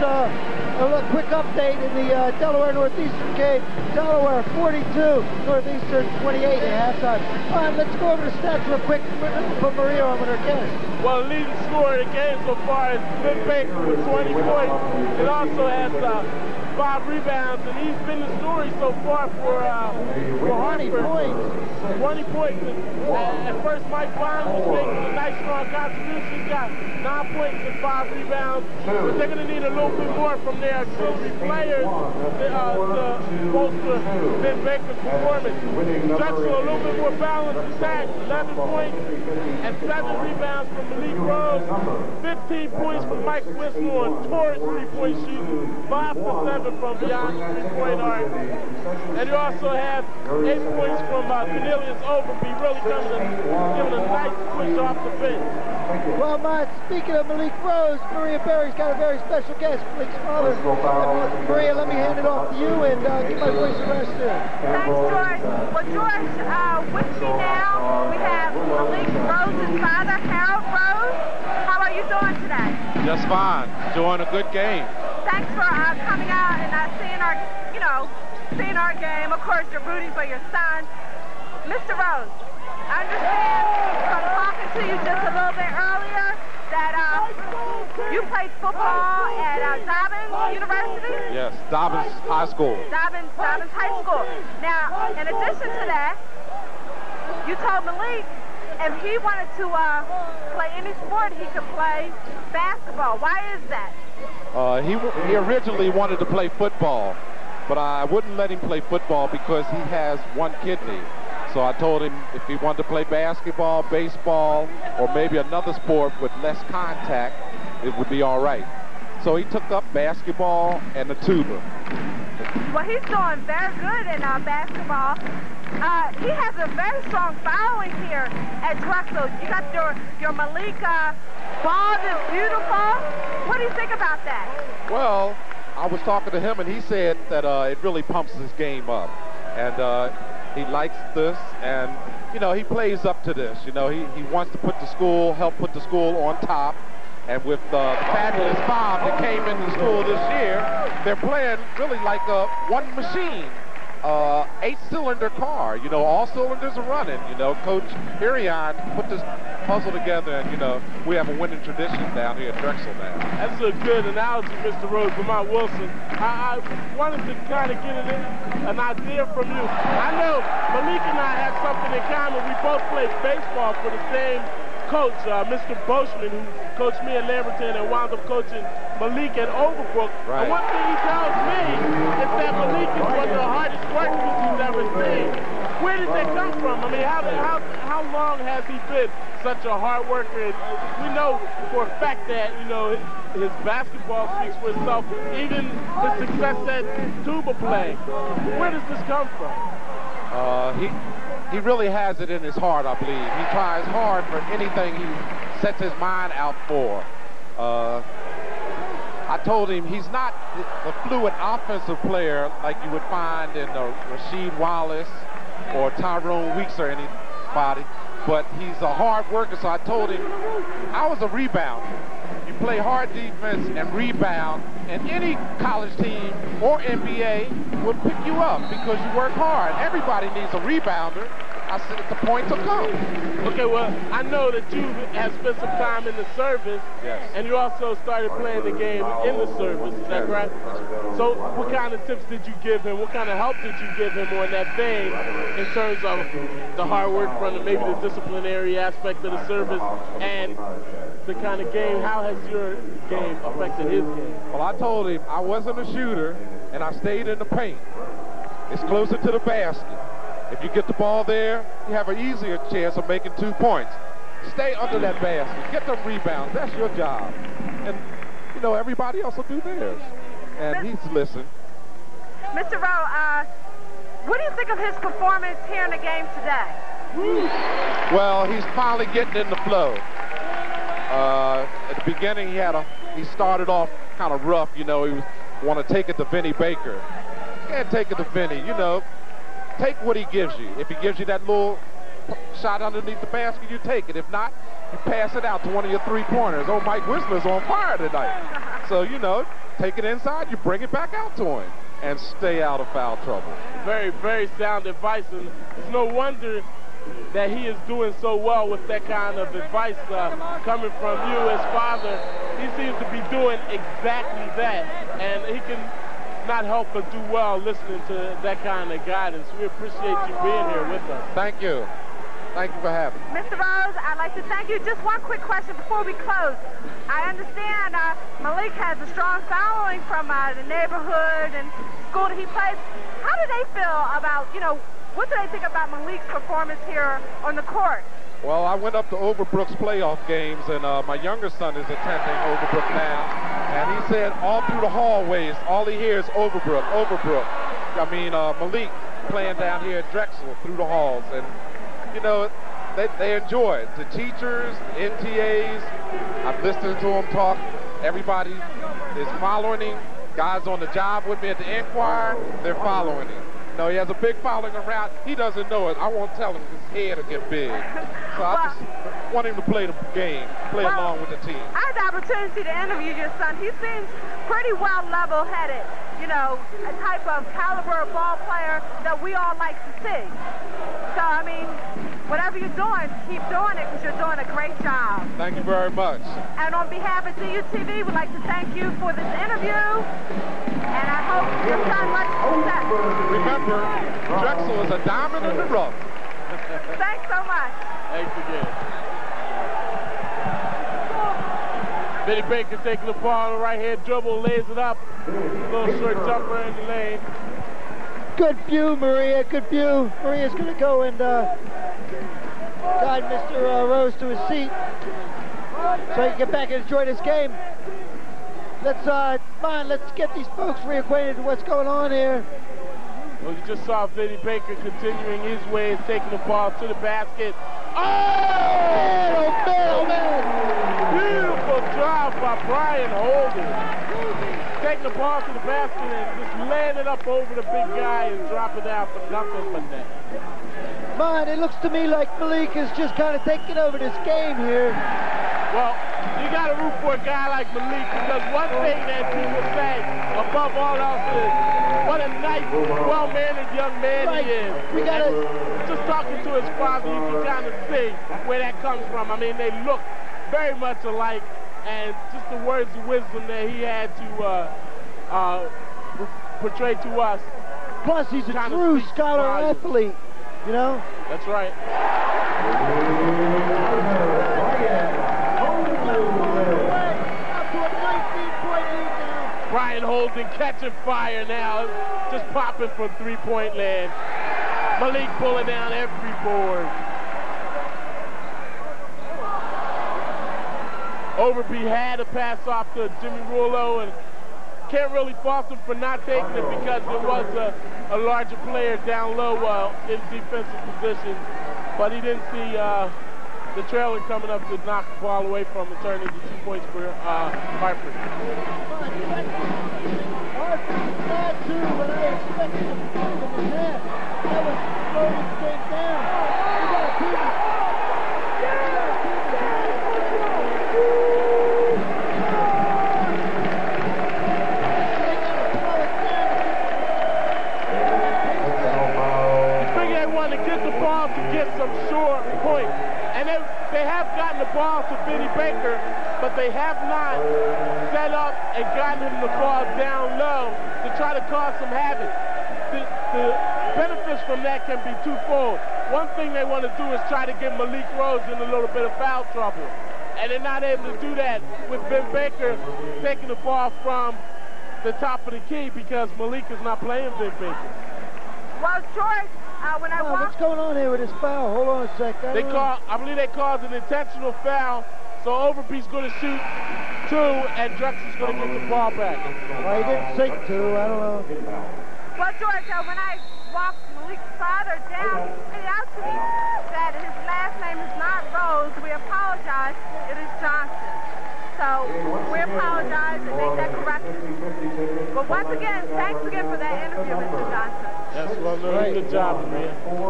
a quick update in the Delaware Northeastern game. Delaware 42, Northeastern 28 at halftime. Let's go over the stats real quick. Put Maria on with her guest. Well, the leading scorer of the game so far is Vin Baker with 20 points. It also has 5 rebounds, and he's been the story so far for Hartford. 20 points. At first, Mike Bond was making a nice, strong contribution. He's got 9 points and 5 rebounds. But they're going to need a little bit more from their auxiliary players to bolster Vin Baker's performance. Drexel, a little bit more balanced attack, 11 points and 7 rebounds from Malik Rose. 15 points from Mike Whistler on torrid three-point shooting, 5 for 7 from beyond the three-point arc. And you also have 8 points from Cornelius Overby, really giving a nice push off the bench. Well, Matt, speaking of Malik Rose, Maria Berry's got a very special guest, Malik's mother. Maria, let me hand it off to you and give my voice a rest here. Thanks, George. Well, George, with me now, we have Malik Rose's father, Harold Rose. How are you doing today? Just fine. Doing a good game. Thanks for coming out and seeing our game. Of course, you're rooting for your son. Mr. Rose, I understand from talking to you just a little bit earlier that you played football at Dobbins University? Yes, Dobbins High School. Dobbins High School. Now, in addition to that, you told Malik if he wanted to play any sport, he could play basketball. Why is that? He originally wanted to play football, but I wouldn't let him play football because he has one kidney. So I told him if he wanted to play basketball, baseball, or maybe another sport with less contact, it would be all right. So he took up basketball and the tuba. Well, he's doing very good in basketball. He has a very strong following here at Drexel. You got your Malik bald and beautiful. What do you think about that? Well, I was talking to him, and he said that it really pumps his game up. And he likes this, and, you know, he plays up to this. You know, he wants to help put the school on top. And with the fabulous Bob that came into school this year, they're playing really like one machine, 8-cylinder car. You know, all cylinders are running. You know, Coach Irion put this puzzle together, and, you know, we have a winning tradition down here at Drexel now. That's a good analogy, Mr. Rose, Lamont Wilson. I wanted to kind of get an idea from you. I know Malik and I have something in common. We both played baseball for the same coach, Mr. Boschman, who coached me at Lamberton and wound up coaching Malik at Overbrook. Right. And one thing he tells me is that Malik is one of the hardest workers he's ever seen. Where did that come from? I mean, how long has he been such a hard worker? And we know for a fact that, you know, his basketball speaks for itself, even his success at tuba playing. Where does this come from? He really has it in his heart, I believe. He tries hard for anything he sets his mind out for. I told him he's not the fluid offensive player like you would find in Rasheed Wallace or Tyrone Weeks or anybody, but he's a hard worker. So I told him I was a rebounder. You play hard defense and rebound, and any college team or NBA will pick you up because you work hard. Everybody needs a rebounder. I said the points will come. Okay, well, I know that you have spent some time in the service, yes, and you also started playing the game in the service. Is that correct? So what kind of tips did you give him? What kind of help did you give him on that vein in terms of the hard work front and maybe the disciplinary aspect of the service and the kind of game? How has your game affected his game? Well, I told him I wasn't a shooter, and I stayed in the paint. It's closer to the basket. If you get the ball there, you have an easier chance of making 2 points. Stay under that basket. Get them rebounds. That's your job. And, you know, everybody else will do theirs. And he's listened. Mr. Rowe, what do you think of his performance here in the game today? Well, he's finally getting in the flow. At the beginning, he started off kind of rough. You know, he want to take it to Vin Baker. Can't take it to Vinny, you know. Take what he gives you. If he gives you that little shot underneath the basket, you take it. If not, you pass it out to one of your three-pointers. Oh, Mike Whistler's on fire tonight. So, you know, take it inside, you bring it back out to him, and stay out of foul trouble. Very, very sound advice, and it's no wonder that he is doing so well with that kind of advice coming from you as father. He seems to be doing exactly that, and he can not help but do well listening to that kind of guidance. We appreciate you being here with us. Thank you. Thank you for having me. Mr. Rose, I'd like to thank you. Just one quick question before we close. I understand Malik has a strong following from the neighborhood and school that he plays. How do they feel about, you know, what do they think about Malik's performance here on the court? Well, I went up to Overbrook's playoff games, and my younger son is attending Overbrook now. And he said all through the hallways, all he hears is Overbrook, Overbrook. I mean, Malik playing down here at Drexel through the halls. And, you know, they enjoy it. The teachers, the NTAs, I'm listening to them talk. Everybody is following him. Guys on the job with me at the Inquirer, they're following him. No, he has a big following around. He doesn't know it. I won't tell him his head will get big. So I just want him to play the game, play along with the team. I had the opportunity to interview your son. He seems pretty well level-headed, you know, a type of caliber of ball player that we all like to see. So, I mean, whatever you're doing, keep doing it because you're doing a great job. Thank you very much. And on behalf of DUTV, we'd like to thank you for this interview. And I hope your son much success. Remember, Drexel is a diamond in the rough. Thanks so much. Thanks again. Vin Baker taking the ball on the right hand dribble, lays it up. Little short jumper in the lane. Good view, Maria, good view. Maria's going to go and guide Mr. Rose to his seat so he can get back and enjoy this game. Let's get these folks reacquainted with what's going on here. Well, you just saw Vin Baker continuing his ways, taking the ball to the basket. Oh, man. Beautiful job by Brian Holden. Taking the ball to the basket and just laying it up over the big guy and dropping it out for nothing but net. Man, it looks to me like Malik is just kind of taking over this game here. Well, you got to root for a guy like Malik because one thing that people say above all else is what a nice, well-mannered young man he is. We gotta just talking to his father, you can kind of see where that comes from. I mean, they look very much alike, and just the words of wisdom that he had to portray to us. Plus, he's a true scholar athlete, you know? That's right. Brian Holden catching fire now, just popping from three-point land. Malik pulling down every board. Overby had a pass off to Jimmy Rullo and can't really fault him for not taking it because it was a larger player down low in defensive position, but he didn't see the trailer coming up to knock the ball away from and turn into 2 points for Hartford. They have gotten the ball to Vin Baker, but they have not set up and gotten him the ball down low to try to cause some havoc. The benefits from that can be twofold. One thing they want to do is try to get Malik Rose in a little bit of foul trouble. And they're not able to do that with Vin Baker taking the ball from the top of the key because Malik is not playing Vin Baker. Well, George, when I walked... What's going on here with this foul? Hold on a sec. I believe they called an intentional foul, so Overby's going to shoot 2, and Drexel's going to get the ball back. Well, he didn't sink 2. I don't know. Well, George, when I walked Malik's father down, he pointed out to me that his last name is not Rose. We apologize. It is Johnson. So we apologize and make that correction. But once again, thanks again for that interview, Mr. Johnson. Yes, well, good job, Maria.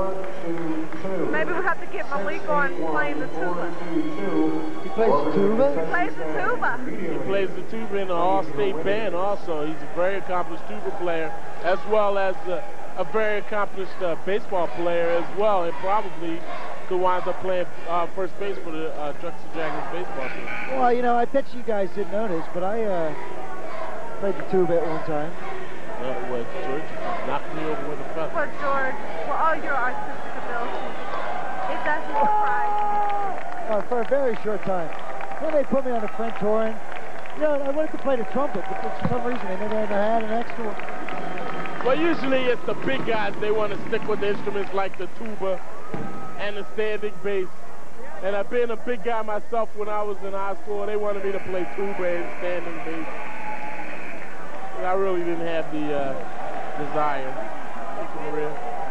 Maybe we'll have to get Malik on playing the tuba. He plays the tuba? He plays the tuba. He plays the tuba in the All-State Band also. He's a very accomplished tuba player, as well as a very accomplished baseball player as well, and probably could wind up playing first base for the Drexel Dragons baseball team. Well, you know, I bet you guys didn't know this, but I played the tuba at one time. Well, George knocked me over with a feather. Well, George, for all your artistic ability, it doesn't surprise me. For a very short time. Then they put me on the French horn. You know, I wanted to play the trumpet, but for some reason they never had an extra one. Well, usually it's the big guys. They want to stick with the instruments like the tuba and the standing bass. And being a big guy myself when I was in high school, they wanted me to play tuba and standing bass. And I really didn't have the desire. Thank you, Maria.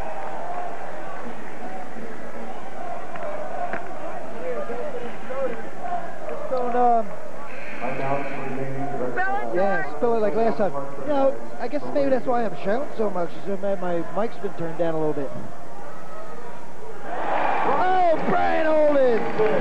Just don't, spill it like last time. You know, I guess maybe that's why I'm shouting so much. My mic's been turned down a little bit. Oh, Brian Holden!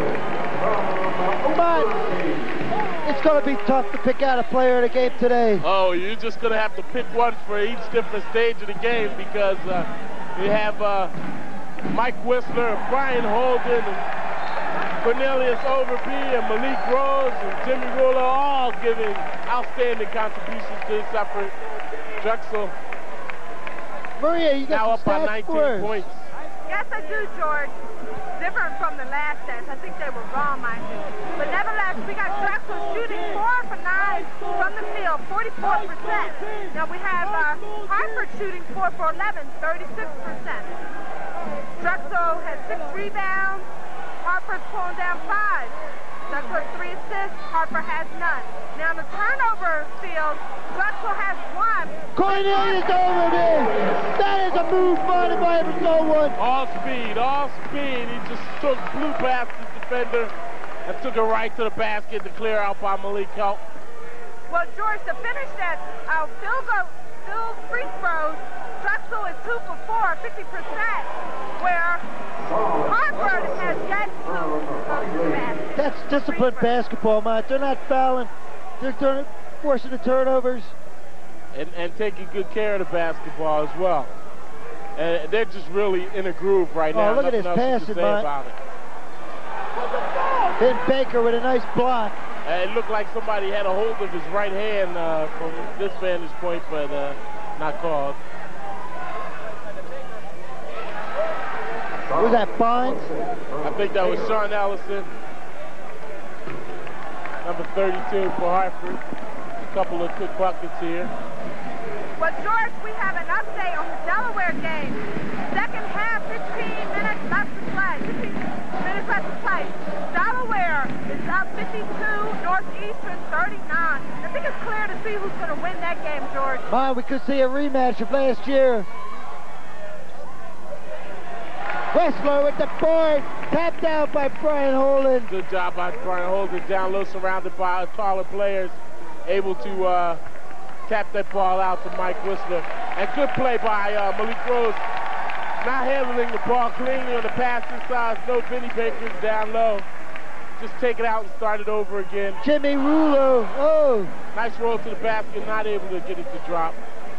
But it's going to be tough to pick out a player of the game today. Oh, you're just going to have to pick one for each different stage of the game because you have Mike Whistler, Brian Holden, and Cornelius Overby, and Malik Rose, and Jimmy Rullo, all giving outstanding contributions to this effort. Drexel Maria, you got now up by 19 points. Yes, I do, George. Different from the last stats. I think they were wrong, mind you. But nevertheless, we got Drexel shooting 4 for 9 points from the field, 44%. Now we have Hartford shooting 4 for 11, 36%. Drexel has 6 rebounds. Hartford's pulling down 5. Drexel has 3 assists. Hartford has none. Now in the turnover field, Drexel has 1. Cornelius over there. That is a move, man, if I ever saw one. All speed, all speed. He just blew past the defender and took it right to the basket to clear out by Malik Help. Well, George, to finish that field free throws, Drexel is 2 for 4, 50%, where Hartford has yet to go to the basket. That's disciplined basketball, man. They're not fouling. They're forcing the turnovers. And taking good care of the basketball as well. And they're just really in a groove right now. Oh, look at this passing, man. Vin Baker with a nice block. It looked like somebody had a hold of his right hand from this vantage point, but not called. Was that Fines? I think that was Sean Ellison, number 32 for Hartford. A couple of quick buckets here. Well, George, we have an update on the Delaware game. Second half, 15 minutes left to play. 15 minutes left to play. Delaware is up 52, Northeastern 39. I think it's clear to see who's going to win that game, George. We could see a rematch of last year. Westler with the board, tapped out by Brian Holden. Good job by Brian Holden, down low, surrounded by taller players, able to tap that ball out to Mike Whistler. And good play by Malik Rose, not handling the ball cleanly on the passing side. No Vin Baker's down low. Just take it out and start it over again. Jimmy Rulo, oh. Nice roll to the basket, not able to get it to drop.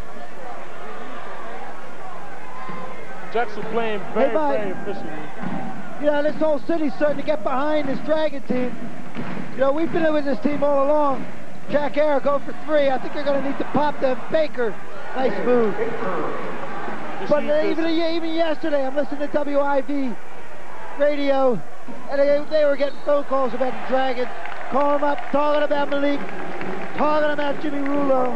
Drexel playing very, very efficiently. You know, this whole city's starting to get behind this Dragon team. You know, we've been with this team all along. Jack Eric go for 3. I think they're going to need to pop them. Baker, nice move. But even yesterday, I'm listening to WIV radio, and they were getting phone calls about the Dragons, calling them up, talking about Malik, talking about Jimmy Rulo.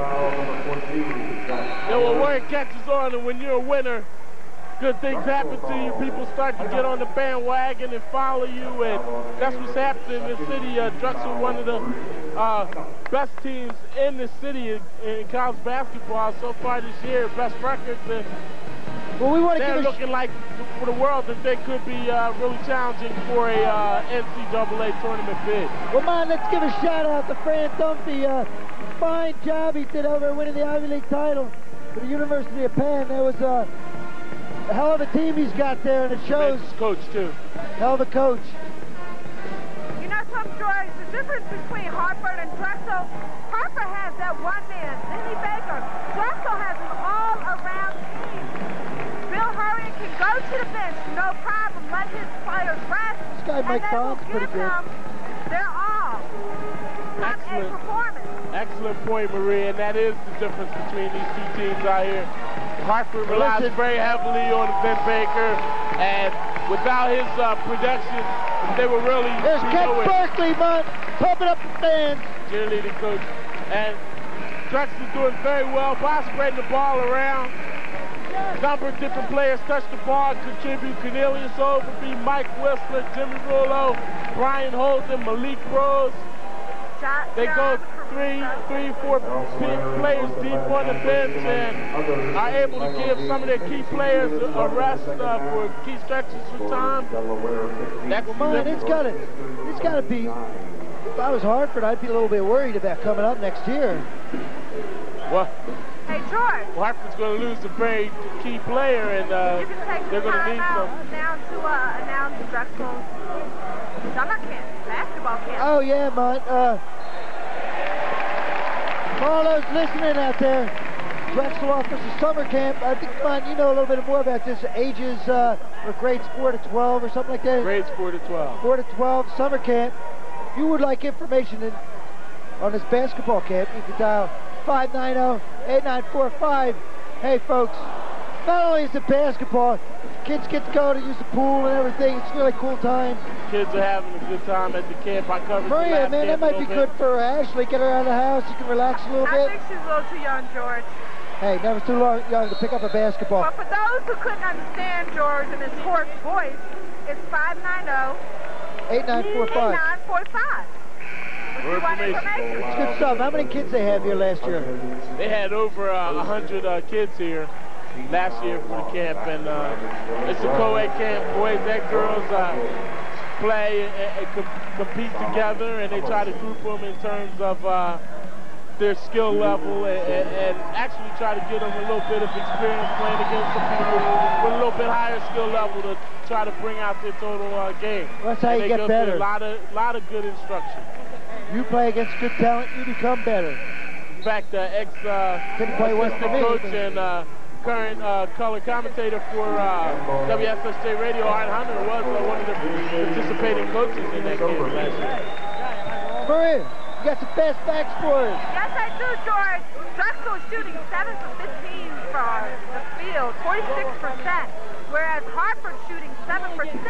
Yeah, well, word catches on, and when you're a winner, good things happen to you. People start to get on the bandwagon and follow you, and that's what's happening in the city. Drexel, one of the best teams in the city in college basketball so far this year, best records, and they're looking like for the world that they could be really challenging for a NCAA tournament bid. Well, man, let's give a shout out to Fran Dunphy. Fine job he did over winning the Ivy League title for the University of Penn. There was a hell of a team he's got there, and it shows. Coach, too. Hell of a coach. You know something, George? The difference between Hartford and Drexel, Hartford has that one man, Vin Baker. Drexel has an all-around team. Bill Hurry can go to the bench, no problem, let his players rest. This guy Mike Bond's pretty good. They're all. Excellent. Performance. Excellent point, Marie, and that is the difference between these two teams out here. Hartford relies very heavily on Vin Baker, and without his production, they were really... There's Ken Berkeley, man, pumping up the fans. Cheerleading coach. And Drexel's doing very well by spreading the ball around. A number of different players touch the ball, contribute. Cornelius Overby, Mike Whistler, Jimmy Rulo, Brian Holden, Malik Rose. They go 4 players deep on the bench and are able to give some of their key players a rest for key stretches of time. That's man, it's got to be. If I was Hartford, I'd be a little bit worried about coming up next year. What? Hey, George. Well, Hartford's going to lose a very key player, and they're going to need some. Now to announce Drexel's summer camp, basketball camp. Oh yeah, man. Marlo's listening out there. Drexel offers a summer camp. I think, man, you know a little bit more about this. Ages for grades 4 to 12 or something like that. Grades 4 to 12. 4 to 12 summer camp. If you would like information on this basketball camp, you can dial 590-8945. Hey, folks, not only is it basketball, kids get to go to use the pool and everything. It's a really cool time. Kids are having a good time at the camp. I covered the Maria, last man, that camp might a be little good bit. for Ashley. Get her out of the house. You can relax a little I bit. think she's a little too young, George. Hey, never too young to pick up a basketball. But for those who couldn't understand George and his hoarse voice, it's 590-8945. 8945. If you want information. It's good stuff. How many kids they have here last year? They had over 100 kids here last year for the camp, and it's a co-ed camp. Boys and girls play and compete together, and they try to group them in terms of their skill level and actually try to get them a little bit of experience playing against some people with a little bit higher skill level to try to bring out their total game. Well, that's how you get better. A lot of good instruction. You play against good talent, you become better. In fact, ex-assistant coach and current color commentator for WSSJ Radio, Art Hunter, was one of the participating coaches in that game last year. Maria, you got some fast facts for us. Yes, I do, George. Drexel is shooting 7 for 15 from the field, 46%, whereas Hartford's shooting 7 for 16,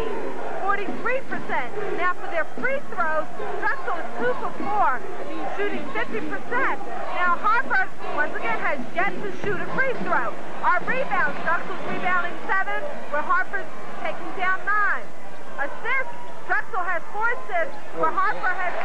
43%. Now for their free throws, Drexel is 2 for 4, shooting 50%. Now Hartford, once again, has yet to shoot a free throw. Our rebounds, Drexel's rebounding 7, where Hartford's taking down 9. Assists, Drexel has 4 assists, where Hartford has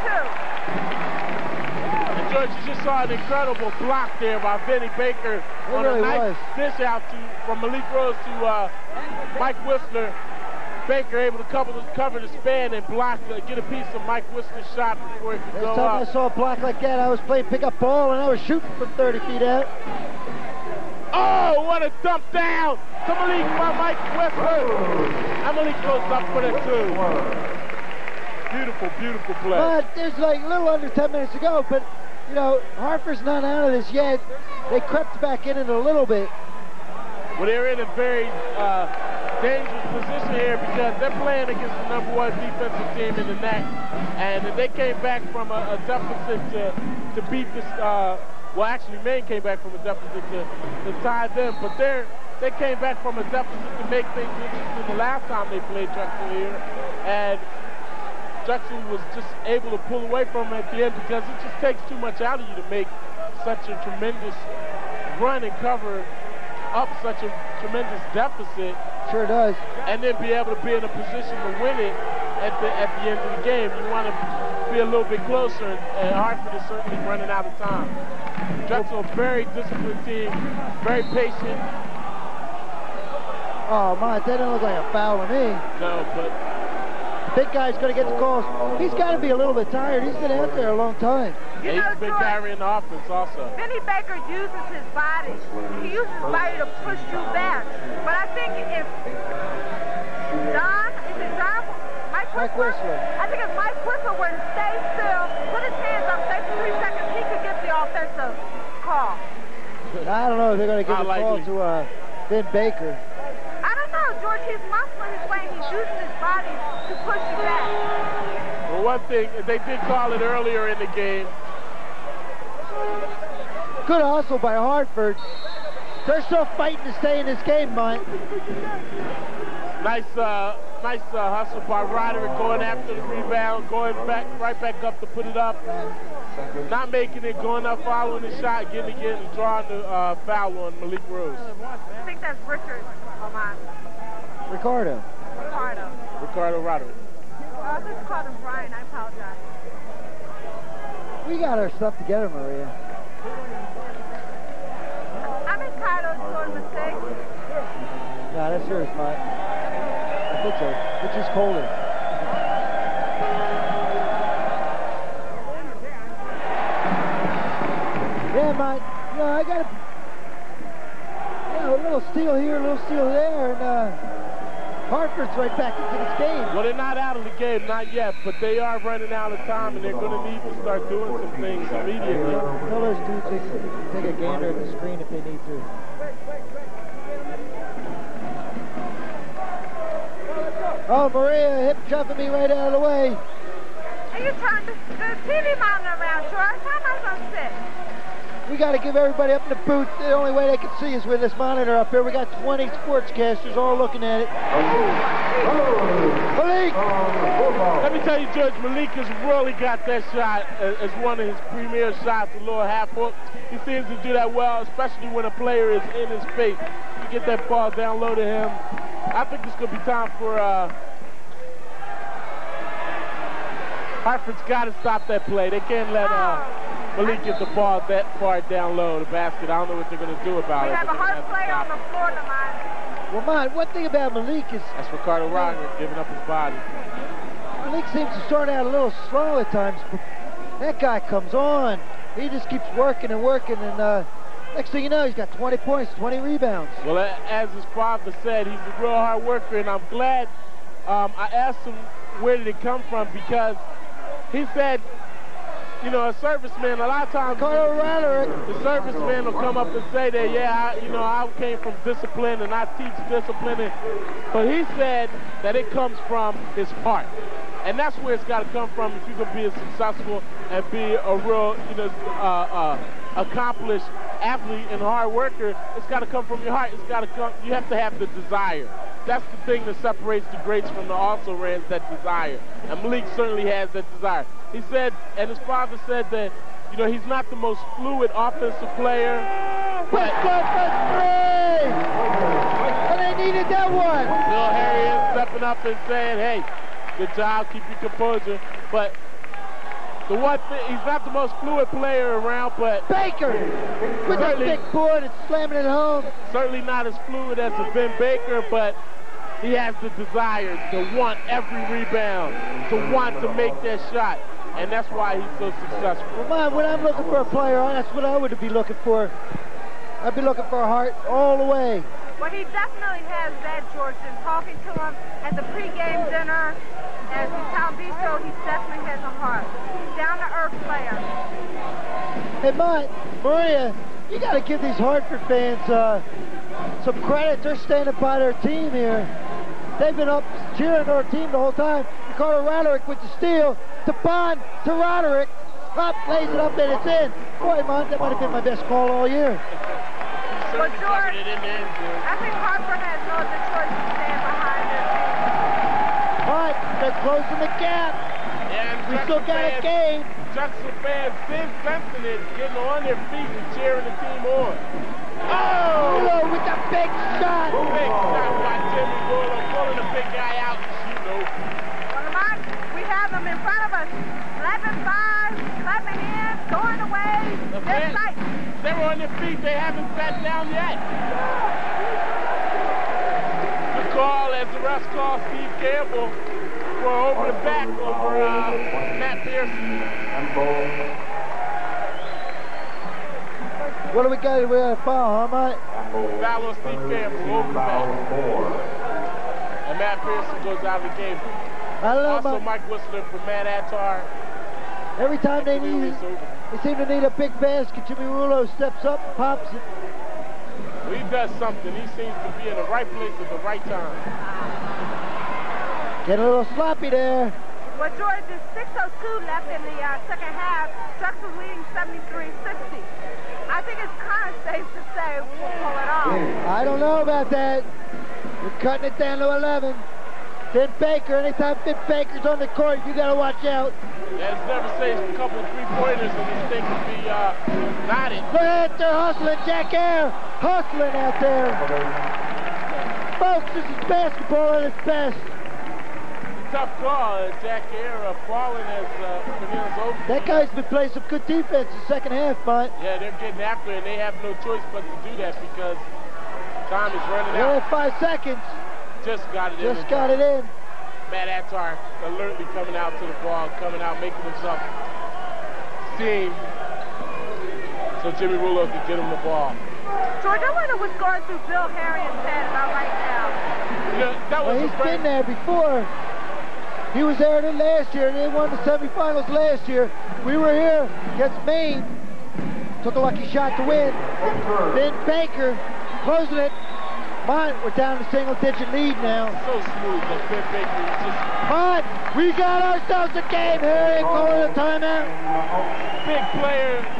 2. And George, you just saw an incredible block there by Vin Baker on a nice dish out from Malik Rose to Mike Whistler. Baker able to cover the span and block, get a piece of Mike Whistler's shot before it could go up. Last time I saw a block like that, I was playing pickup ball and I was shooting from 30 feet out. Oh, what a dump down to Malik by Mike Whistler. And Malik goes up for the 2. Beautiful, beautiful play. But there's like a little under 10 minutes to go, but you know, Hartford's not out of this yet. They crept back in it a little bit. Well, they're in a very dangerous position here because they're playing against the #1 defensive team in the NAC, and they came back from a deficit to beat this. Well, actually, Maine came back from a deficit to tie them, but they came back from a deficit to make things interesting the last time they played Drexel here, and Drexel was just able to pull away from them at the end because it just takes too much out of you to make such a tremendous run and cover up such a tremendous deficit. Sure does. And then be able to be in a position to win it at the end of the game. You want to be a little bit closer, and Hartford is certainly running out of time. Drexel, a very disciplined team, very patient. Oh my, that didn't look like a foul to me. No, but big guy's going to get the calls. He's got to be a little bit tired. He's been out there a long time. You he's know, been George, carrying the offense also. Vinny Baker uses his body. He uses his body to push you back. But I think if Mike Whistler? I think if Mike Whistler were to stay still, put his hands up, stay for 3 seconds, he could get the offensive call. I don't know if they're going to give a call to Vin Baker. I don't know, George. He's muscling his way. He's using his body to push you back. Well, one thing, they did call it earlier in the game. Good hustle by Hartford. They're still fighting to stay in this game, Mike. Nice hustle by Roderick going after the rebound, going right back up to put it up. Not making it, going up, following the shot, getting it, and drawing the foul on Malik Rose. I think that's Richard Oman. Ricardo Roderick. I just called him Brian. I apologize. We got our stuff together, Maria. I'm entitled to a mistake. Nah, that's yours, Mike. I think so. It's just colder. Yeah, Mike. You know, I got a little steal here, a little steal there, and Hartford's right back into this game. Well, they're not out of the game, not yet, but they are running out of time, and they're going to need to start doing some things immediately. Tell those dudes they can take a gander at the screen if they need to. Oh, Maria hip jumping me right out of the way. And you turn the TV monitor around, George. How am I going to sit? We got to give everybody up in the booth. The only way they can see is with this monitor up here. We got 20 sportscasters all looking at it. Malik! Let me tell you, George, Malik has really got that shot as one of his premier shots, a little half hook. He seems to do that well, especially when a player is in his face. You get that ball down low to him. I think it's going to be time for Hartford's got to stop that play. They can't let Malik get the ball that far down low, the basket. I don't know what they're going to do about it. We have a hard player on the floor tonight. Well, man, one thing about Malik is... That's Ricardo Roderick giving up his body. Malik seems to start out a little slow at times, but that guy comes on. He just keeps working and working, and next thing you know, he's got 20 points, 20 rebounds. Well, as his father said, he's a real hard worker, and I'm glad I asked him where did it come from, because he said, you know, a serviceman, a lot of times the serviceman will come up and say that, yeah, I came from discipline and I teach discipline. But he said that it comes from his heart. And that's where it's got to come from if you're going to be successful and be a real, accomplished athlete and hard worker. It's got to come from your heart. It's got to come. You have to have the desire. That's the thing that separates the greats from the also-rans, that desire. And Malik certainly has that desire. He said, and his father said that, he's not the most fluid offensive player. But for three! And they needed that one. Bill Harrigan stepping up and saying, hey, good job, keep your composure. But the one thing, he's not the most fluid player around, but Baker with the big board and slamming it home. Certainly not as fluid as a Vin Baker, but he has the desire to want every rebound, to want to make that shot, and that's why he's so successful. Well, man, when I'm looking for a player, that's what I would be looking for. I'd be looking for a heart all the way. Well, he definitely has that, George, and talking to him at the pregame dinner, as the Town Bistro, he definitely has a heart. Down-to-earth player. Hey, Maria, you got to give these Hartford fans some credit. They're standing by their team here. They've been up cheering their team the whole time. Ricardo Roderick with the steal. To Bond, to Roderick. Up, lays it up, and it's in. Boy, man, that might have been my best call all year. But George, I think Hartford has no other choice to stand behind their team. But they're closing the gap. And we still got a game. Drexel fans, sensing it, getting on their feet and cheering the team on. Oh! With the big shot. Big shot by Jimmy Buller, pulling the big guy out. Well, Lamont, we have them in front of us. 11-5, clapping hands, going away. They're tight. They were on their feet. They haven't sat down yet. The call, as the refs call Steve Campbell for over the back over Matt Pearson. What do we got? We got a foul, huh, Mike? Foul on Steve Campbell over the back. And Matt Pearson goes out of the game. I don't know, also, Mike Whistler for Matt Attar. Every time they need it, they seem to need a big basket. Jimmy Rulo steps up and pops it. Well, he does something. He seems to be in the right place at the right time. Getting a little sloppy there. Well, George, there's 6:02 left in the second half. Drexel's leading 73-60. I think it's kind of safe to say we'll pull it off. I don't know about that. We're cutting it down to 11. Vin Baker, anytime Vin Baker's on the court, you got to watch out. Yeah, it's never safe. A couple of three-pointers and this thing could be knotted. Look at they're hustling. Jack Air hustling out there. Folks, this is basketball at its best. Tough call. Jack Air falling as Peniel's over. That guy's been playing some good defense in the second half, but yeah, they're getting after it, and they have no choice but to do that because time is running out. 5 seconds. Just got it in. Just got it in. Matt Attar alertly coming out to the ball, coming out, making himself seen so Jimmy Rulo could get him the ball. George, I wonder what's going through Bill Harrigan's head about right now. That was he's been there before. He was there last year. They won the semifinals last year. We were here against Maine. Took a lucky shot to win. Vin Baker closing it. We're down to single-digit lead now. So smooth that Vin Baker just... We got ourselves a game here. They call it a timeout. Big player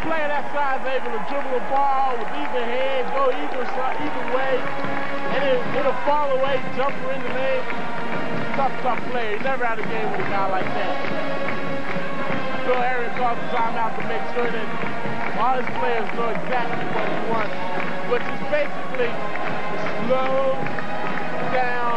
player that size able to dribble a ball with either hand, go either way, and it'll fall away, jumper in the lane. Tough player. He never had a game with a guy like that. Bill Arian calls the timeout to make sure that all his players know exactly what he wants, which is basically slow down,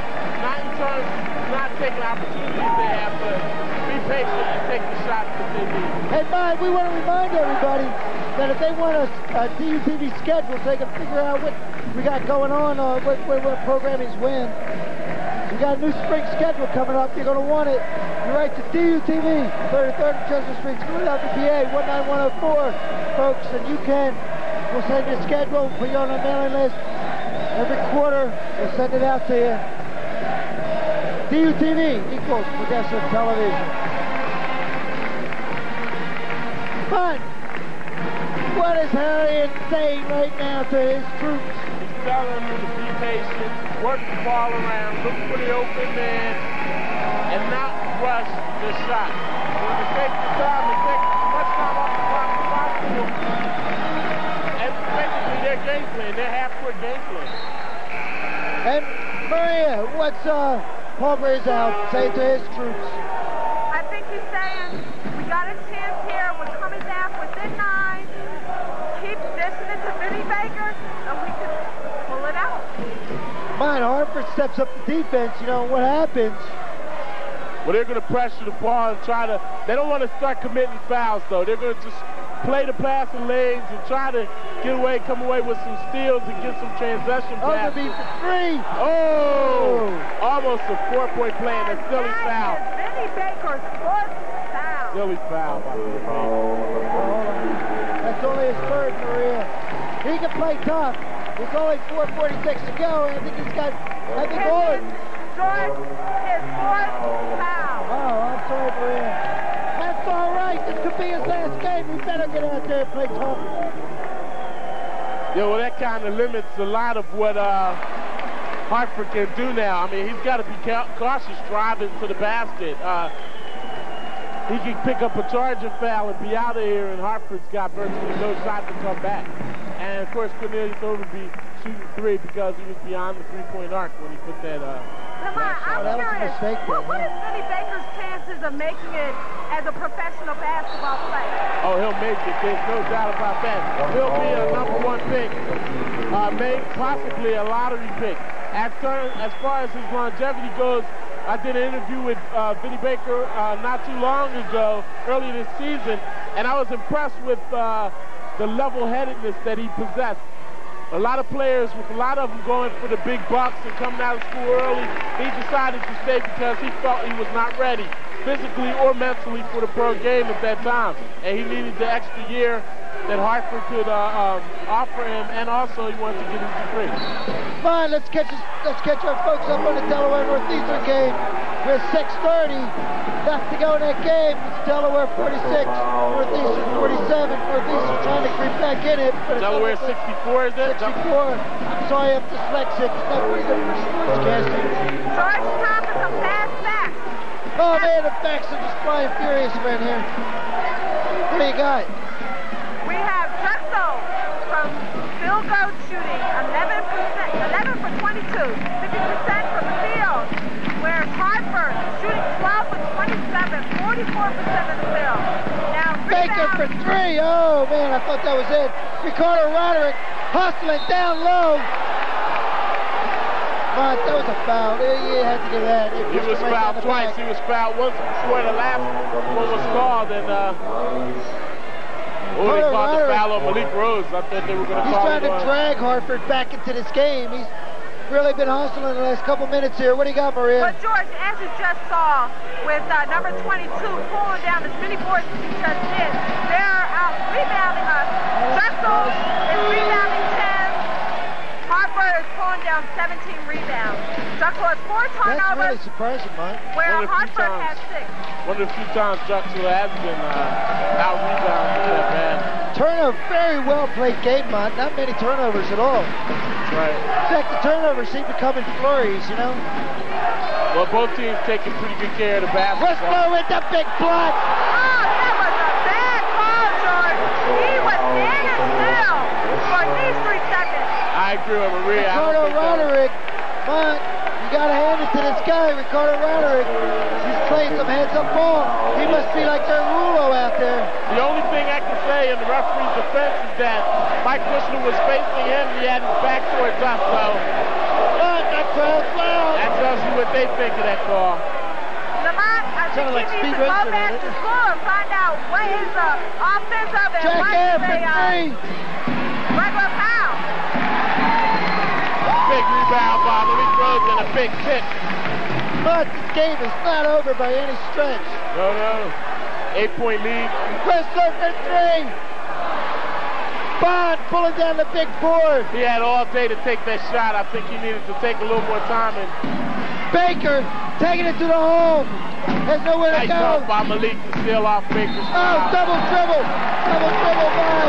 not taking opportunities they have, but be patient and take the shots that they need. Hey, Mike, we want to remind everybody that if they want a DUTV schedule so they can figure out what we got going on, what programming's when. We got a new spring schedule coming up. You're going to want it. You write to DUTV, 33rd and Chestnut Street, Philadelphia, PA, 19104, folks, and you can. We'll send you a schedule, put you on a mailing list. Every quarter, we'll send it out to you. DUTV equals Progressive Television. But what is Harriet saying right now to his troops? He's telling them to be patient, work the ball around, look for the open man, and not rush the shot. When they take the time and take as much time off the clock as possible, and basically their game plan, their half-court game plan. And Maria, what's Paul Brazow saying to his troops? I think he's saying, we got a chance here. We're coming back within 9. Keep dishing it to Vin Baker, and we can pull it out. Mine, Hartford steps up the defense. You know, what happens? Well, they're going to pressure the ball and try to, they don't want to start committing fouls, though. They're going to just play the passing lanes and try to come away with some steals and get some transition passes. Overbeat for 3. Oh! Almost a 4-point play and a silly foul. Vin Baker's fourth foul. Silly foul by Vin Baker. That's only his third, Maria. He can play tough. There's only 4:46 to go, and I think he's got heavy bullets. George, his fourth foul. Oh, I'm sorry, Maria. That's all right. This could be his last game. We better get out there and play tough. Yeah, well, that kind of limits a lot of what Hartford can do now. I mean, he's got to be cautious driving to the basket. He can pick up a charging foul and be out of here, and Hartford's got virtually no shot to come back. And, of course, Cornelius Overby shooting 3 because he was beyond the 3-point arc when he put that Lamar, I'm curious, what is Vin Baker's chances of making it as a professional basketball player? Oh, he'll make it. There's no doubt about that. He'll be a #1 pick, maybe possibly a lottery pick. As far as his longevity goes, I did an interview with Vin Baker not too long ago, earlier this season, and I was impressed with the level-headedness that he possessed. A lot of players, with a lot of them going for the big bucks and coming out of school early, he decided to stay because he felt he was not ready, physically or mentally, for the pro game at that time. And he needed the extra year that Hartford could offer him, and also he wanted to get his degree. Fine, let's catch our folks up on the Delaware Northeastern game. We're 6:30 left to go in that game. It's Delaware 46, Northeastern 47. Northeastern trying to creep back in it. Delaware 64, is it? 64. I'm sorry, I'm dyslexic. It's not pretty good for sportscasting. George Thomas, some fast facts. Oh man, the facts are just flying furious around here. What do you got? We have Drexel from field goal shooting, 11 for 22, 50% from the field. Whereas Hartford shooting 12 for 27, 44% of the field. Now Baker for 3. Oh man, I thought that was it. Ricardo Roderick hustling down low. But that was a foul. You had to give that. He was fouled twice. He was fouled once before the last one was called, and they called the foul on Malik Rose. I thought they were going to call it. He's trying to drag Hartford back into this game. He's really been hustling the last couple minutes here. What do you got, Maria? But George, as you just saw, with number 22 pulling down as many boards as he just did, they're out rebounding us. Drexel is rebounding 10. Hartford is pulling down 17 rebounds. Drexel has 4 turnovers. That's really surprising, Mike. Where Hartford has 6. One of the few times Drexel has been out-rebounded that bad. Turnover, very well-played game, Mont. Not many turnovers at all. Right. In fact, the turnovers seem to come in flurries, you know? Well, both teams taking pretty good care of the basketball. Westbrook with the big block. Oh, that was a bad call, George. I agree with Maria. Ricardo Roderick, but you got to hand it to this guy, Ricardo Roderick. He's playing some heads-up ball. He must be like their Rulo out there. The only thing I can say in the referee's defense is that Mike Whistler was facing him. He had his back towards us, so that tells you what they think of that call. Lamont, I think like he needs to go back to school and find out what his offensive and what is a regular foul. Big rebound by Malik Rhodes and a big tip. But this game is not over by any stretch. No. 8-point lead. Whistler for three. Bond pulling down the big board. He had all day to take that shot. I think he needed to take a little more time. And Baker taking it to the hole. There's nowhere to nice go. help by Malik to steal off Baker's shot. Double dribble by.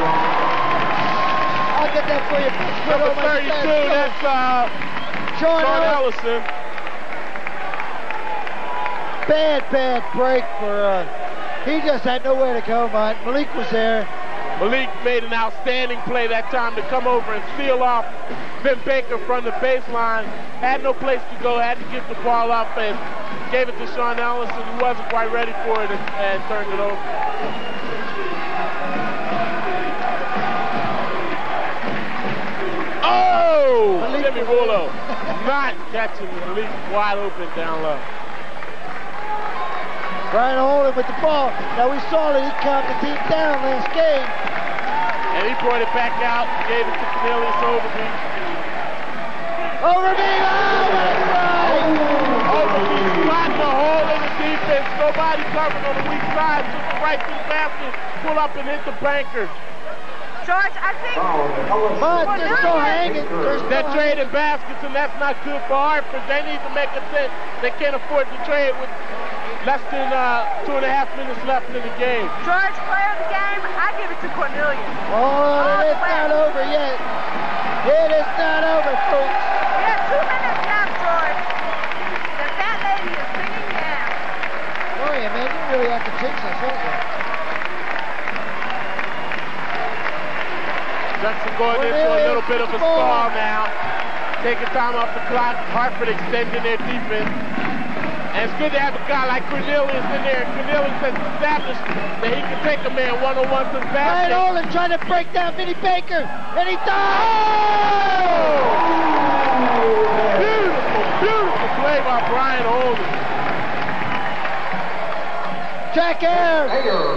I'll get that for you. Number 32, that's Sean Ellison. Bad break for, he just had nowhere to go, man. Malik was there. Malik made an outstanding play that time to come over and steal off Vin Baker from the baseline. Had no place to go, had to give the ball up and gave it to Sean Ellison, who wasn't quite ready for it, and turned it over. Oh! Jimmy Rulo not catching Malik wide open down low. Brian Holden with the ball. Now we saw that he calmed the team down last game. And he brought it back out, gave it to Cornelius Overby. Overby! Overby spotting the hole in the defense. Nobody covered on the weak side. Just right to the basket, pull up and hit the banker. George, I think... But they're still hanging. They're trading baskets, and that's not good for Hartford. They need to make a sense. They can't afford to trade with less than 2.5 minutes left in the game. George, player of the game, I give it to Cornelius. Oh, it's not over yet. It is not over, folks. We have 2 minutes left, George. The fat lady is singing now. Oh, yeah, man, you really have to jinx us, don't you? Drexel going into a little bit of a stall now. Taking time off the clock. Hartford extending their defense. And it's good to have a guy like Cornelius in there. Cornelius has established that he can take a man one-on-one to the basket. Brian Holden trying to break down Vinny Baker, and he does! Beautiful play by Brian Holden. Jack Ayers.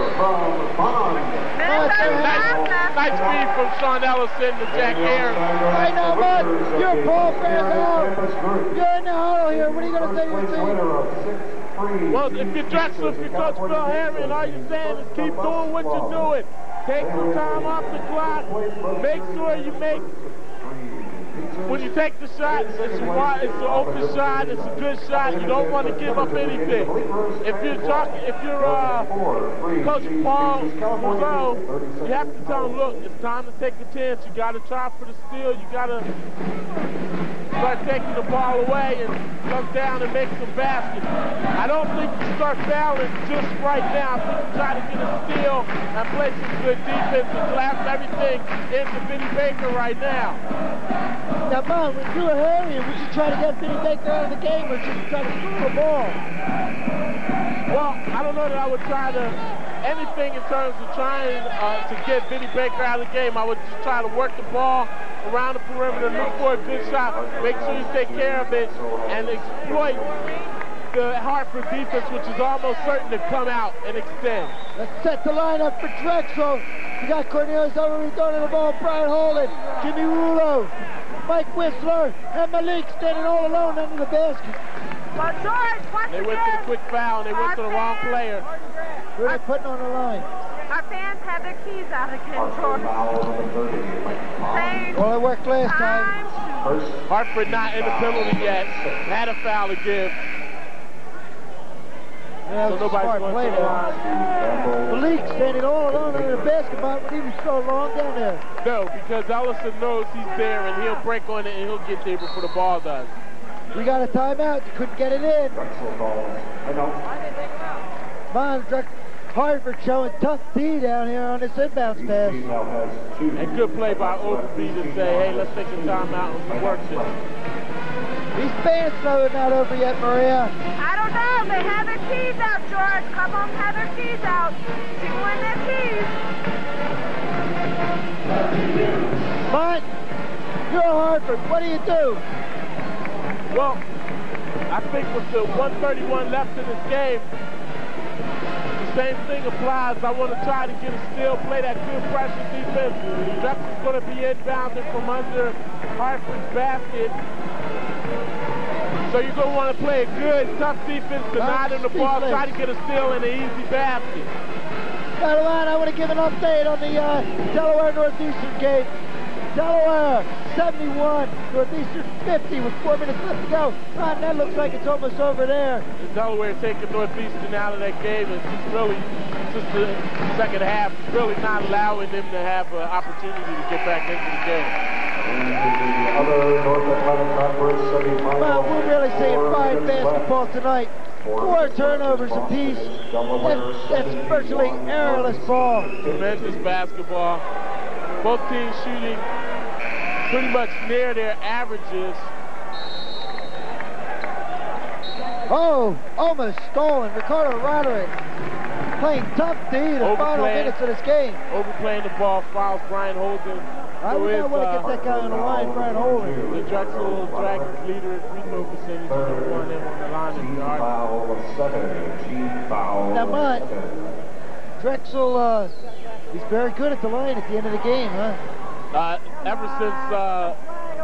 Nice feed from Sean Ellison to Jack Ayers. Right now, bud, you're Paul Bears out. You're in the huddle here. What are you going to say to your team? Well, if you're Drexel, if you're Coach Bill Harry, all you're saying is keep doing what you're doing. Take some time off the clock. Make sure you make... When you take the shot, it's an open shot, it's a good shot. You don't want to give up anything. If you're Coach Paul Monroe, you have to tell him, look, it's time to take a chance. You got to try for the steal. You got to start taking the ball away and come down and make some baskets. I don't think you start fouling just right now. I think you try to get a steal and play some good defense and collapse everything into Vinny Baker right now. Now, Mom, when you were Harry, would you try to get Vinny Baker out of the game, or should you try to throw the ball? Well, I don't know that I would try to anything in terms of trying to get Vinny Baker out of the game. I would just try to work the ball around the perimeter, look for a good shot, make sure you take care of it, and exploit the Hartford defense, which is almost certain to come out and extend. Let's set the lineup for Drexel. You got Cornelius Overby throwing the ball, Brian Holden, Jimmy Rulo, Mike Whistler, and Malik standing all alone under the basket. Well, George, they went to the quick foul, and they went to the wrong player. Who are they putting on the line? Our fans have their keys out again, George. Well, it worked last time. Hartford not in the penalty yet. Had a foul to give. Yeah, so nobody's going to the line. Malik standing all alone under the basketball when he was so long down there. No, because Ellison knows he's there, and he'll break on it, and he'll get there before the ball does. You got a timeout. You couldn't get it in. Come on, Hartford showing tough D down here on this inbounds pass. And good play by Overby to say, hey, let's take a timeout and work this. These fans know they're not over yet, Maria. I don't know. They have their keys out, George. Come on, have their keys out. Tickling their keys. Mike, you're Hartford. What do you do? Well, I think with the 1:31 left in this game, the same thing applies. I want to try to get a steal, play that good pressure defense. Drexel's going to be inbounded from under Hartford's basket. So you're going to want to play a good, tough defense, deny them the ball, try to get a steal in an easy basket. By the way, I want to give an update on the Delaware Northeastern game. Delaware 71, Northeastern 50 with 4 minutes left to go. Ron, that looks like it's almost over there. Delaware taking Northeastern out of that game, and just really, just the second half, really not allowing them to have an opportunity to get back into the game. Well, we're really seeing fine basketball tonight. 4 turnovers apiece. That's virtually errorless ball. Tremendous basketball. Both teams shooting pretty much near their averages. Oh, almost stolen. Ricardo Roderick playing tough D the final minutes of this game. Overplaying the ball, fouls Brian Holden. I would not want to get that guy on the line, Brian Holden. The Drexel Dragons leader in free throw percentage, number 1 in on the line in the yard. Now, Mott, Drexel, he's very good at the line at the end of the game, huh? Ever since the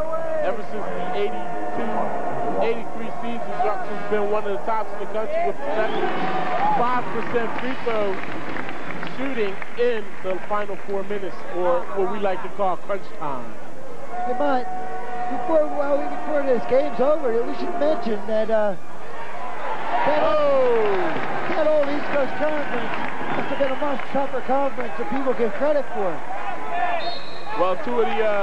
83 season, Drexel's been one of the tops in the country with 5% free throw shooting in the final 4 minutes, or what we like to call crunch time. Hey, Mott, before this game's over, we should mention that that old East Coast Conference must have been a much tougher conference than people give credit for. Well, two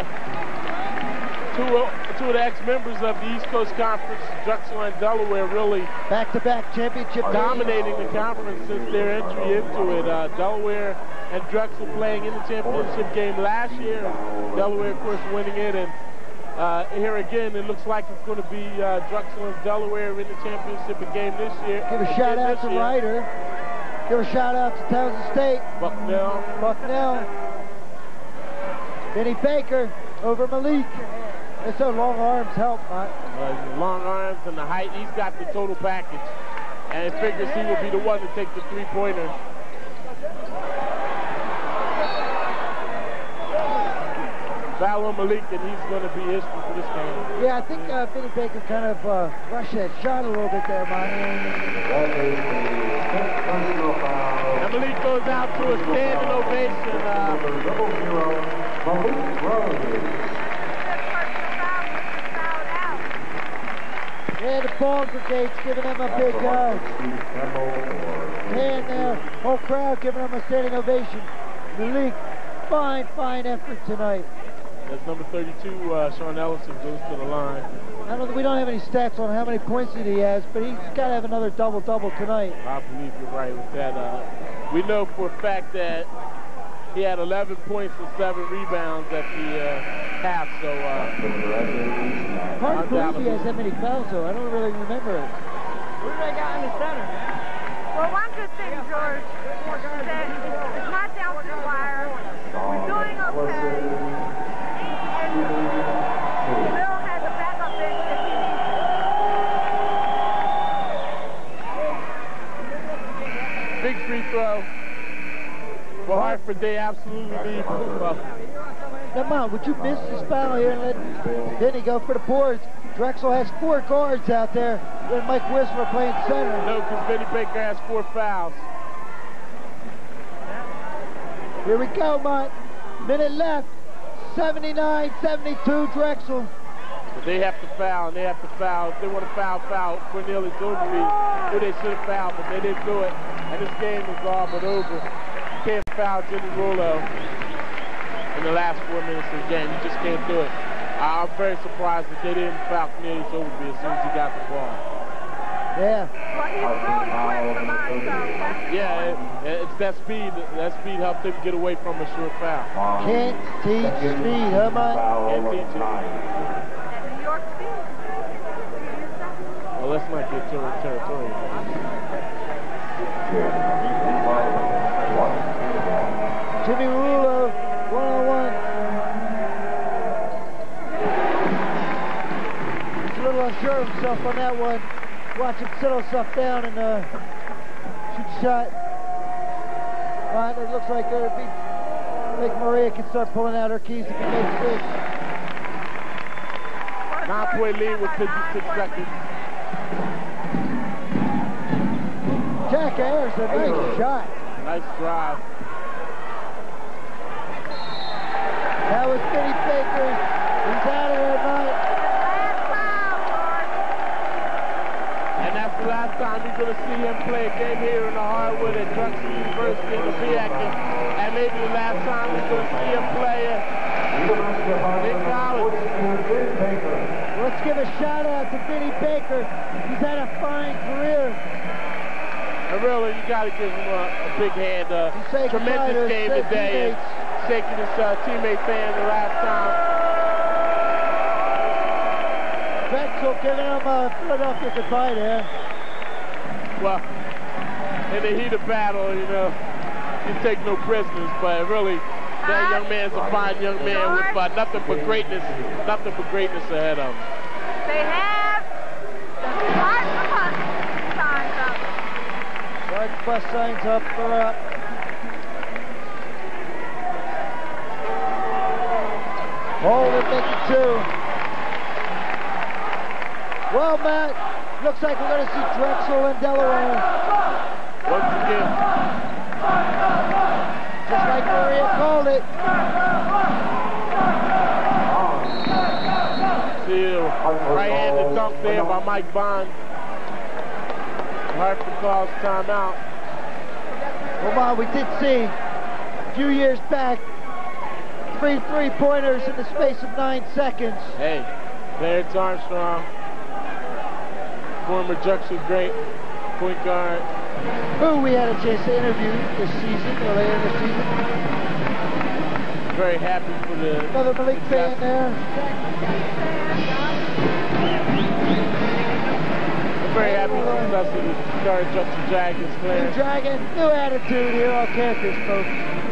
of the ex-members of the East Coast Conference, Drexel and Delaware, really back-to-back championship dominating the conference since their entry into it. Delaware and Drexel playing in the championship game last year. Delaware, of course, winning it. And here again, it looks like it's going to be Drexel and Delaware in the championship game this year. Give a shout-out to Ryder. Give a shout-out to Townsend State. Bucknell. Vin Baker over Malik. And so long arms help, Mike. Long arms and the height. He's got the total package. And it figures he will be the one to take the three-pointer. Foul on Malik, and he's going to be history for this game. Yeah, I think Vin Baker kind of rushed that shot a little bit there, Mike. And Malik goes out to a standing ovation. Yeah, the ball brigade's giving them a big hand there. Whole crowd giving them a standing ovation. Malik, fine effort tonight. That's number 32, Sean Ellison, goes to the line. We don't have any stats on how many points that he has, but he's got to have another double-double tonight. I believe you're right with that. We know for a fact that he had 11 points and 7 rebounds at the half, so... Hard to believe he has that many fouls, though. I don't really remember it. What do they got in the center, man? Well, one good thing, George, is that it's not down to the wire. We're doing okay. And Bill has a backup bench if he needs it. Big free throw. For Hartford, they absolutely need football. Come on, would you miss this foul here and let Vinny go for the boards? Drexel has 4 guards out there. Then Mike Whistler playing center. No, because Vinny Baker has 4 fouls. Here we go, Mike. Minute left. 79-72 Drexel. But they have to foul, and they have to foul. If they want to foul Cornelius Overby, who they should have fouled, but they didn't do it. And this game is all but over. You can't foul Jimmy Rollo in the last 4 minutes of the game. You just can't do it. I'm very surprised that they didn't foul Cornelius Overby as soon as he got the ball. Yeah. Well, he's really quick for mine, though. Yeah, it's that speed helped him get away from a short foul. Can't teach speed, huh, Mike? Can't teach it. That New York speed. Well, let's not get territorial. Jimmy Rulo, one-on-one. He's a little unsure of himself on that one. Watch him settle himself down and shoot a shot. All right, it looks like Maria can start pulling out her keys if he makes this. 9-point lead with 56 seconds. Jack Ayers, a nice shot. Nice drive. That was Vin Baker. He's out of there, Mike. And that's the last time you're going to see him play a game here in the hardwood at Drexel University in the VAC. And maybe the last time we're going to see him play in college. Let's give a shout out to Vin Baker. He's had a fine career. And really, you got to give him a big hand. Tremendous game today. Shaking his teammate fan the last time. Drexel giving him Philadelphia goodbye there. Well, in the heat of battle, you know, you take no prisoners, but really, that young man's a fine young man with nothing but greatness ahead of him. They have the Sergeant Bus signs up. Sergeant Bus signs up for Hold it, make it 2. Well, Matt, looks like we're going to see Drexel and Delaware. Once again. Just like Maria called it. See a right-handed dunk there by Mike Bond. Hartford calls timeout. Well, Bob, we did see a few years back 3 three-pointers in the space of 9 seconds. Hey, Clarence Armstrong, former Drexel great point guard. Who we had a chance to interview this season, or later this season. Very happy for the another Malik fan there. I'm very happy for the success of the current Drexel Dragons. New Dragon, new attitude here on campus, folks.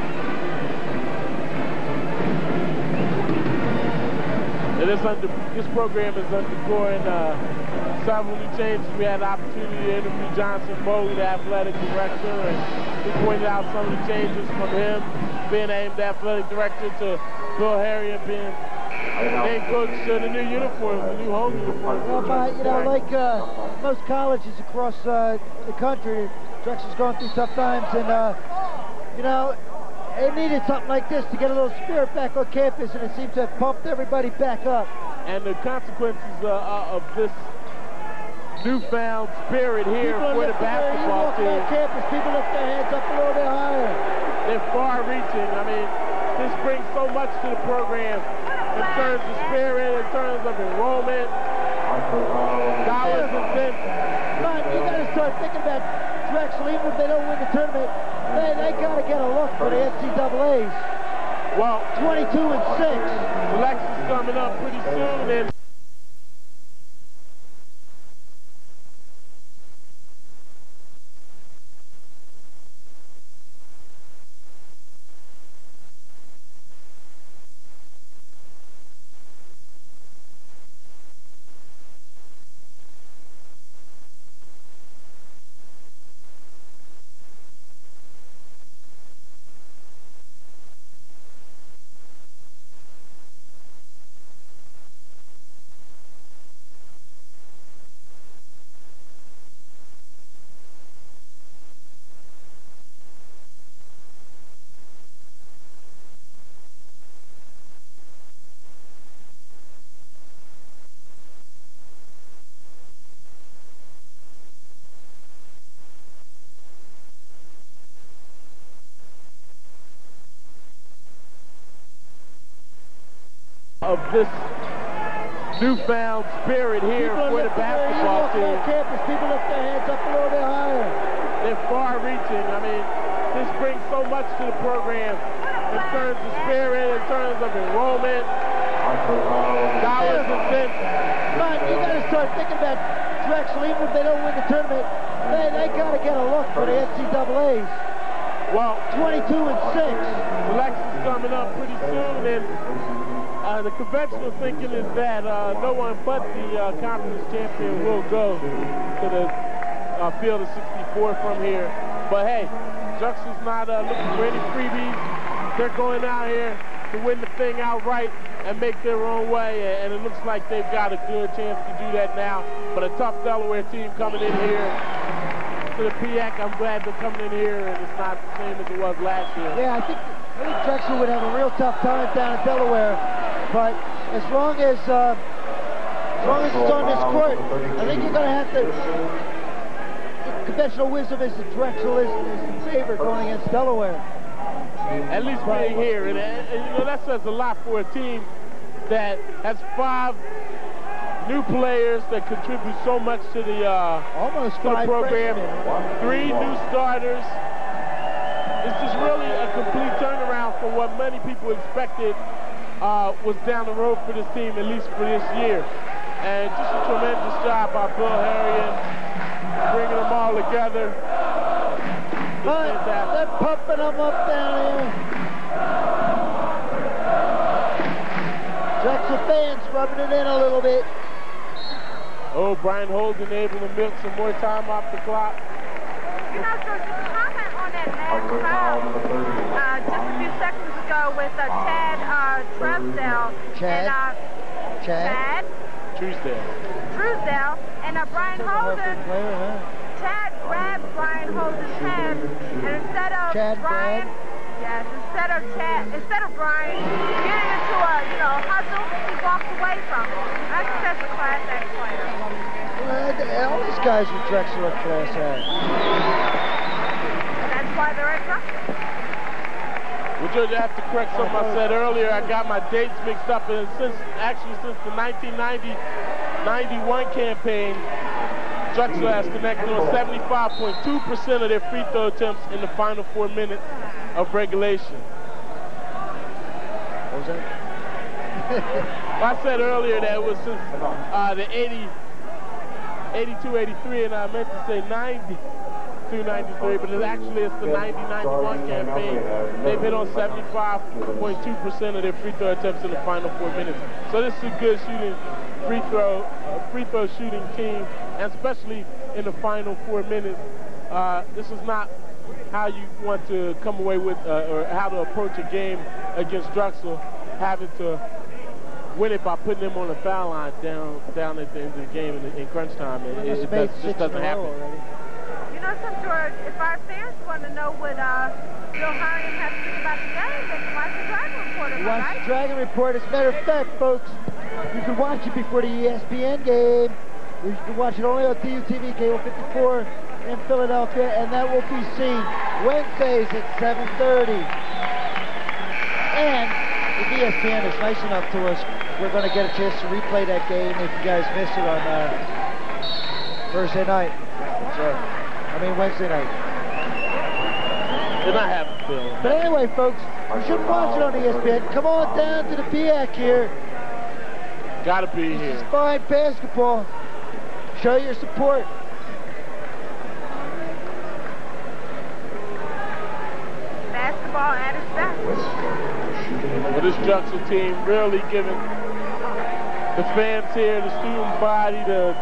This program is undergoing several new changes. We had the opportunity to interview Johnson Bowley, the athletic director, and he pointed out some of the changes from him being named athletic director to Bill Harriet being named coach to the new uniform, the new home uniform. Well, you know, like most colleges across the country, Drexel's going through tough times, and you know, they needed something like this to get a little spirit back on campus, and it seems to have pumped everybody back up. And the consequences of this newfound spirit here for the basketball team. On campus, people lift their heads up a little bit higher. They're far-reaching. I mean, this brings so much to the program in terms of spirit, in terms of enrollment, dollars and cents. But you got to start thinking about Drexel, even if they don't win the tournament. They got to get a look for the NCAAs. Well, 22 and 6. Election's coming up pretty soon, and of this newfound spirit here for the basketball team. On campus, people lift their heads up a little bit higher. They're far-reaching. I mean, this so much to the program in terms of spirit, in terms of enrollment, dollars and cents. Ron, you got to start thinking about Drexel, even if they don't win the tournament, they got to get a look for the NCAAs. Well, 22-6. Election's coming up pretty soon, and the conventional thinking is that no one but the conference champion will go to the field of 64 from here. But hey, Drexel's not looking for any freebies. They're going out here to win the thing outright and make their own way, and it looks like they've got a good chance to do that now. But a tough Delaware team coming in here to the PIAC. I'm glad they're coming in here, and it's not the same as it was last year. Yeah, I think Drexel would have a real tough time down in Delaware, but as long as it's on this court, I think you're going to have to. The conventional wisdom is that Drexel is the favorite going against Delaware. At least being here, and you know, that says a lot for a team that has 5 new players that contribute so much to the almost to the program. Freshmen. 3 new starters. It's just really a complete turnaround from what many people expected was down the road for this team, at least for this year. And just a tremendous job by Bill Harrion, bringing them all together. They're pumping them up down here. Drexel fans rubbing it in a little bit. Oh, Brian Holden able to milk some more time off the clock. You know, so just a comment on that last foul just a few seconds ago with Chad Truesdale. Chad? Chad? Truesdale. And Brian Holden. Chad grabbed Brian Holden's hand, and instead of Brian, instead of Brian getting into a hustle, he walked away from it. I think that's a class act player. Well, all these guys with Drexel are class act. That's why they're at Drexel. Well, George, I have to correct something I said earlier. I got my dates mixed up, and since the 1990-91 campaign, Drexel has connected on 75.2% of their free throw attempts in the final 4 minutes of regulation. What was that? Well, I said earlier that it was since the 82-83, and I meant to say 92-93, but it's the 90-91 campaign. They've hit on 75.2% of their free throw attempts in the final 4 minutes. So this is a good shooting free throw shooting team, and especially in the final 4 minutes. This is not how you want to come away with or how to approach a game against Drexel, having to win it by putting them on the foul line down at the end of the game in crunch time. It just doesn't happen. You know something, George? If our fans want to know what Bill Harrion has to think about the game, they can watch the Dragon Report, am I right? Watch the Dragon Report. As a matter of fact, folks, you can watch it before the ESPN game. You can watch it only on TUTV, Cable 54 in Philadelphia, and that will be seen Wednesdays at 7:30. And if ESPN is nice enough to us, we're going to get a chance to replay that game if you guys missed it on Thursday night. Wednesday night. They're not having Phil. But anyway, folks, you should watch it on ESPN. Come on down to the PIAC here. Gotta be here. This is fine basketball. Show your support. Basketball at its best. Well, this Drexel team really giving the fans here, the student body, the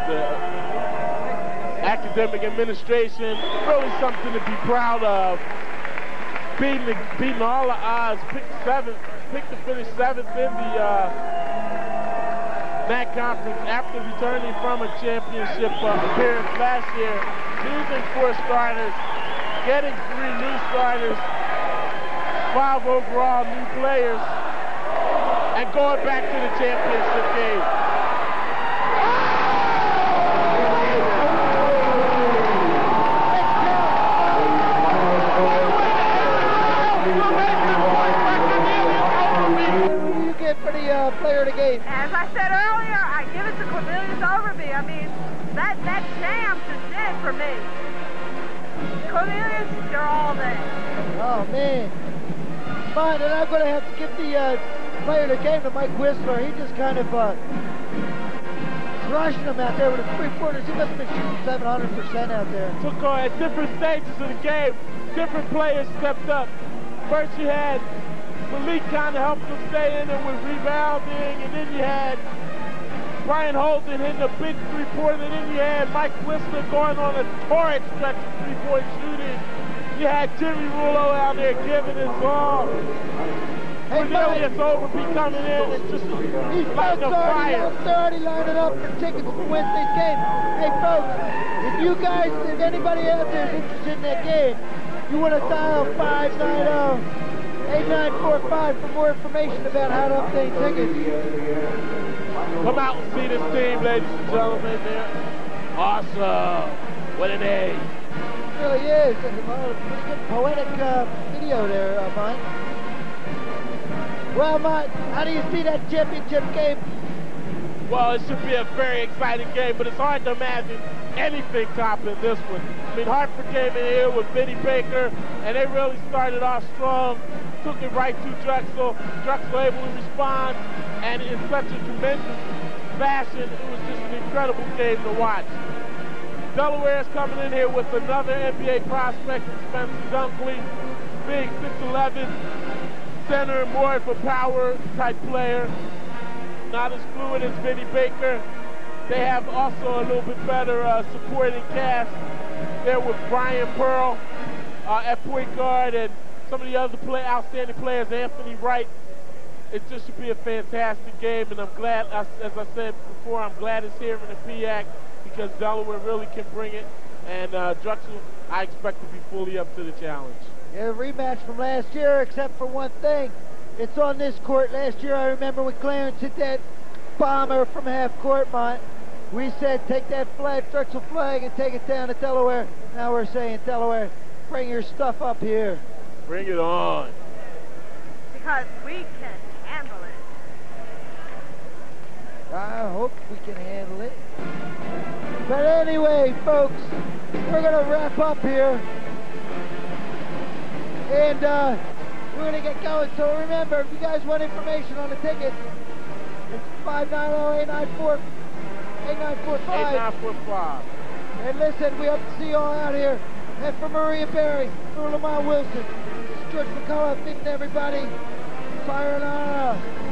academic administration, really something to be proud of. Beating all the odds, picked to finish 7th in the NAC conference after returning from a championship appearance last year, losing 4 starters, getting 3 new starters, 5 overall new players, and going back to the championship game. For the player of the game. As I said earlier, I give it to Cornelius Overby. I mean, that jam just did it for me. Cornelius, you're all there. Oh, man. Fine, and I'm going to have to give the player of the game to Mike Whistler. He just kind of crushing him out there with his three-pointers. He must have been shooting 700% out there. Took on at different stages of the game. Different players stepped up. First you had Malik kind of helped him stay in there with rebounding, and then you had Brian Holden hitting a big three-pointer, and then you had Mike Whistler going on a torrid stretch of three-point shooting. You had Jimmy Rulo out there giving his all. Cornelius Overby coming in and just lighting a fire. They're already lining up for tickets for Wednesday's game. Hey, folks, if anybody out there is interested in that game, you want to dial 590-8945 for more information about how to obtain tickets. Come out and see this team, ladies and gentlemen. They're awesome. What an A. It really is. It's a pretty good poetic video there, Mike. Well, Mike, how do you see that championship game? Well, it should be a very exciting game, but it's hard to imagine anything topping this one. I mean, Hartford came in here with Vin Baker, and they really started off strong, took it right to Drexel. Drexel able to respond, and in such a tremendous fashion, it was just an incredible game to watch. Delaware is coming in here with another NBA prospect, Spencer Dunkley, big 6'11", center, more of a power type player, not as fluid as Vin Baker. They have also a little bit better supporting cast there with Brian Pearl at point guard, and some of the other outstanding players, Anthony Wright. It just should be a fantastic game, and I'm glad, as I said before, I'm glad it's here in the PIAC because Delaware really can bring it, and Drexel, I expect to be fully up to the challenge. Yeah, a rematch from last year, except for one thing. It's on this court. Last year, I remember when Clarence hit that bomber from half court, Mont. We said, take that flag, Drexel flag, and take it down to Delaware. Now we're saying, Delaware, bring your stuff up here. Bring it on. Because we can handle it. I hope we can handle it. But anyway, folks, we're going to wrap up here. And we're going to get going. So remember, if you guys want information on the tickets, it's 590-894-8945. 8945. And listen, we hope to see you all out here. And for Maria Berry, for Lamar Wilson, this is George McCullough, thanking everybody. Fire and honor.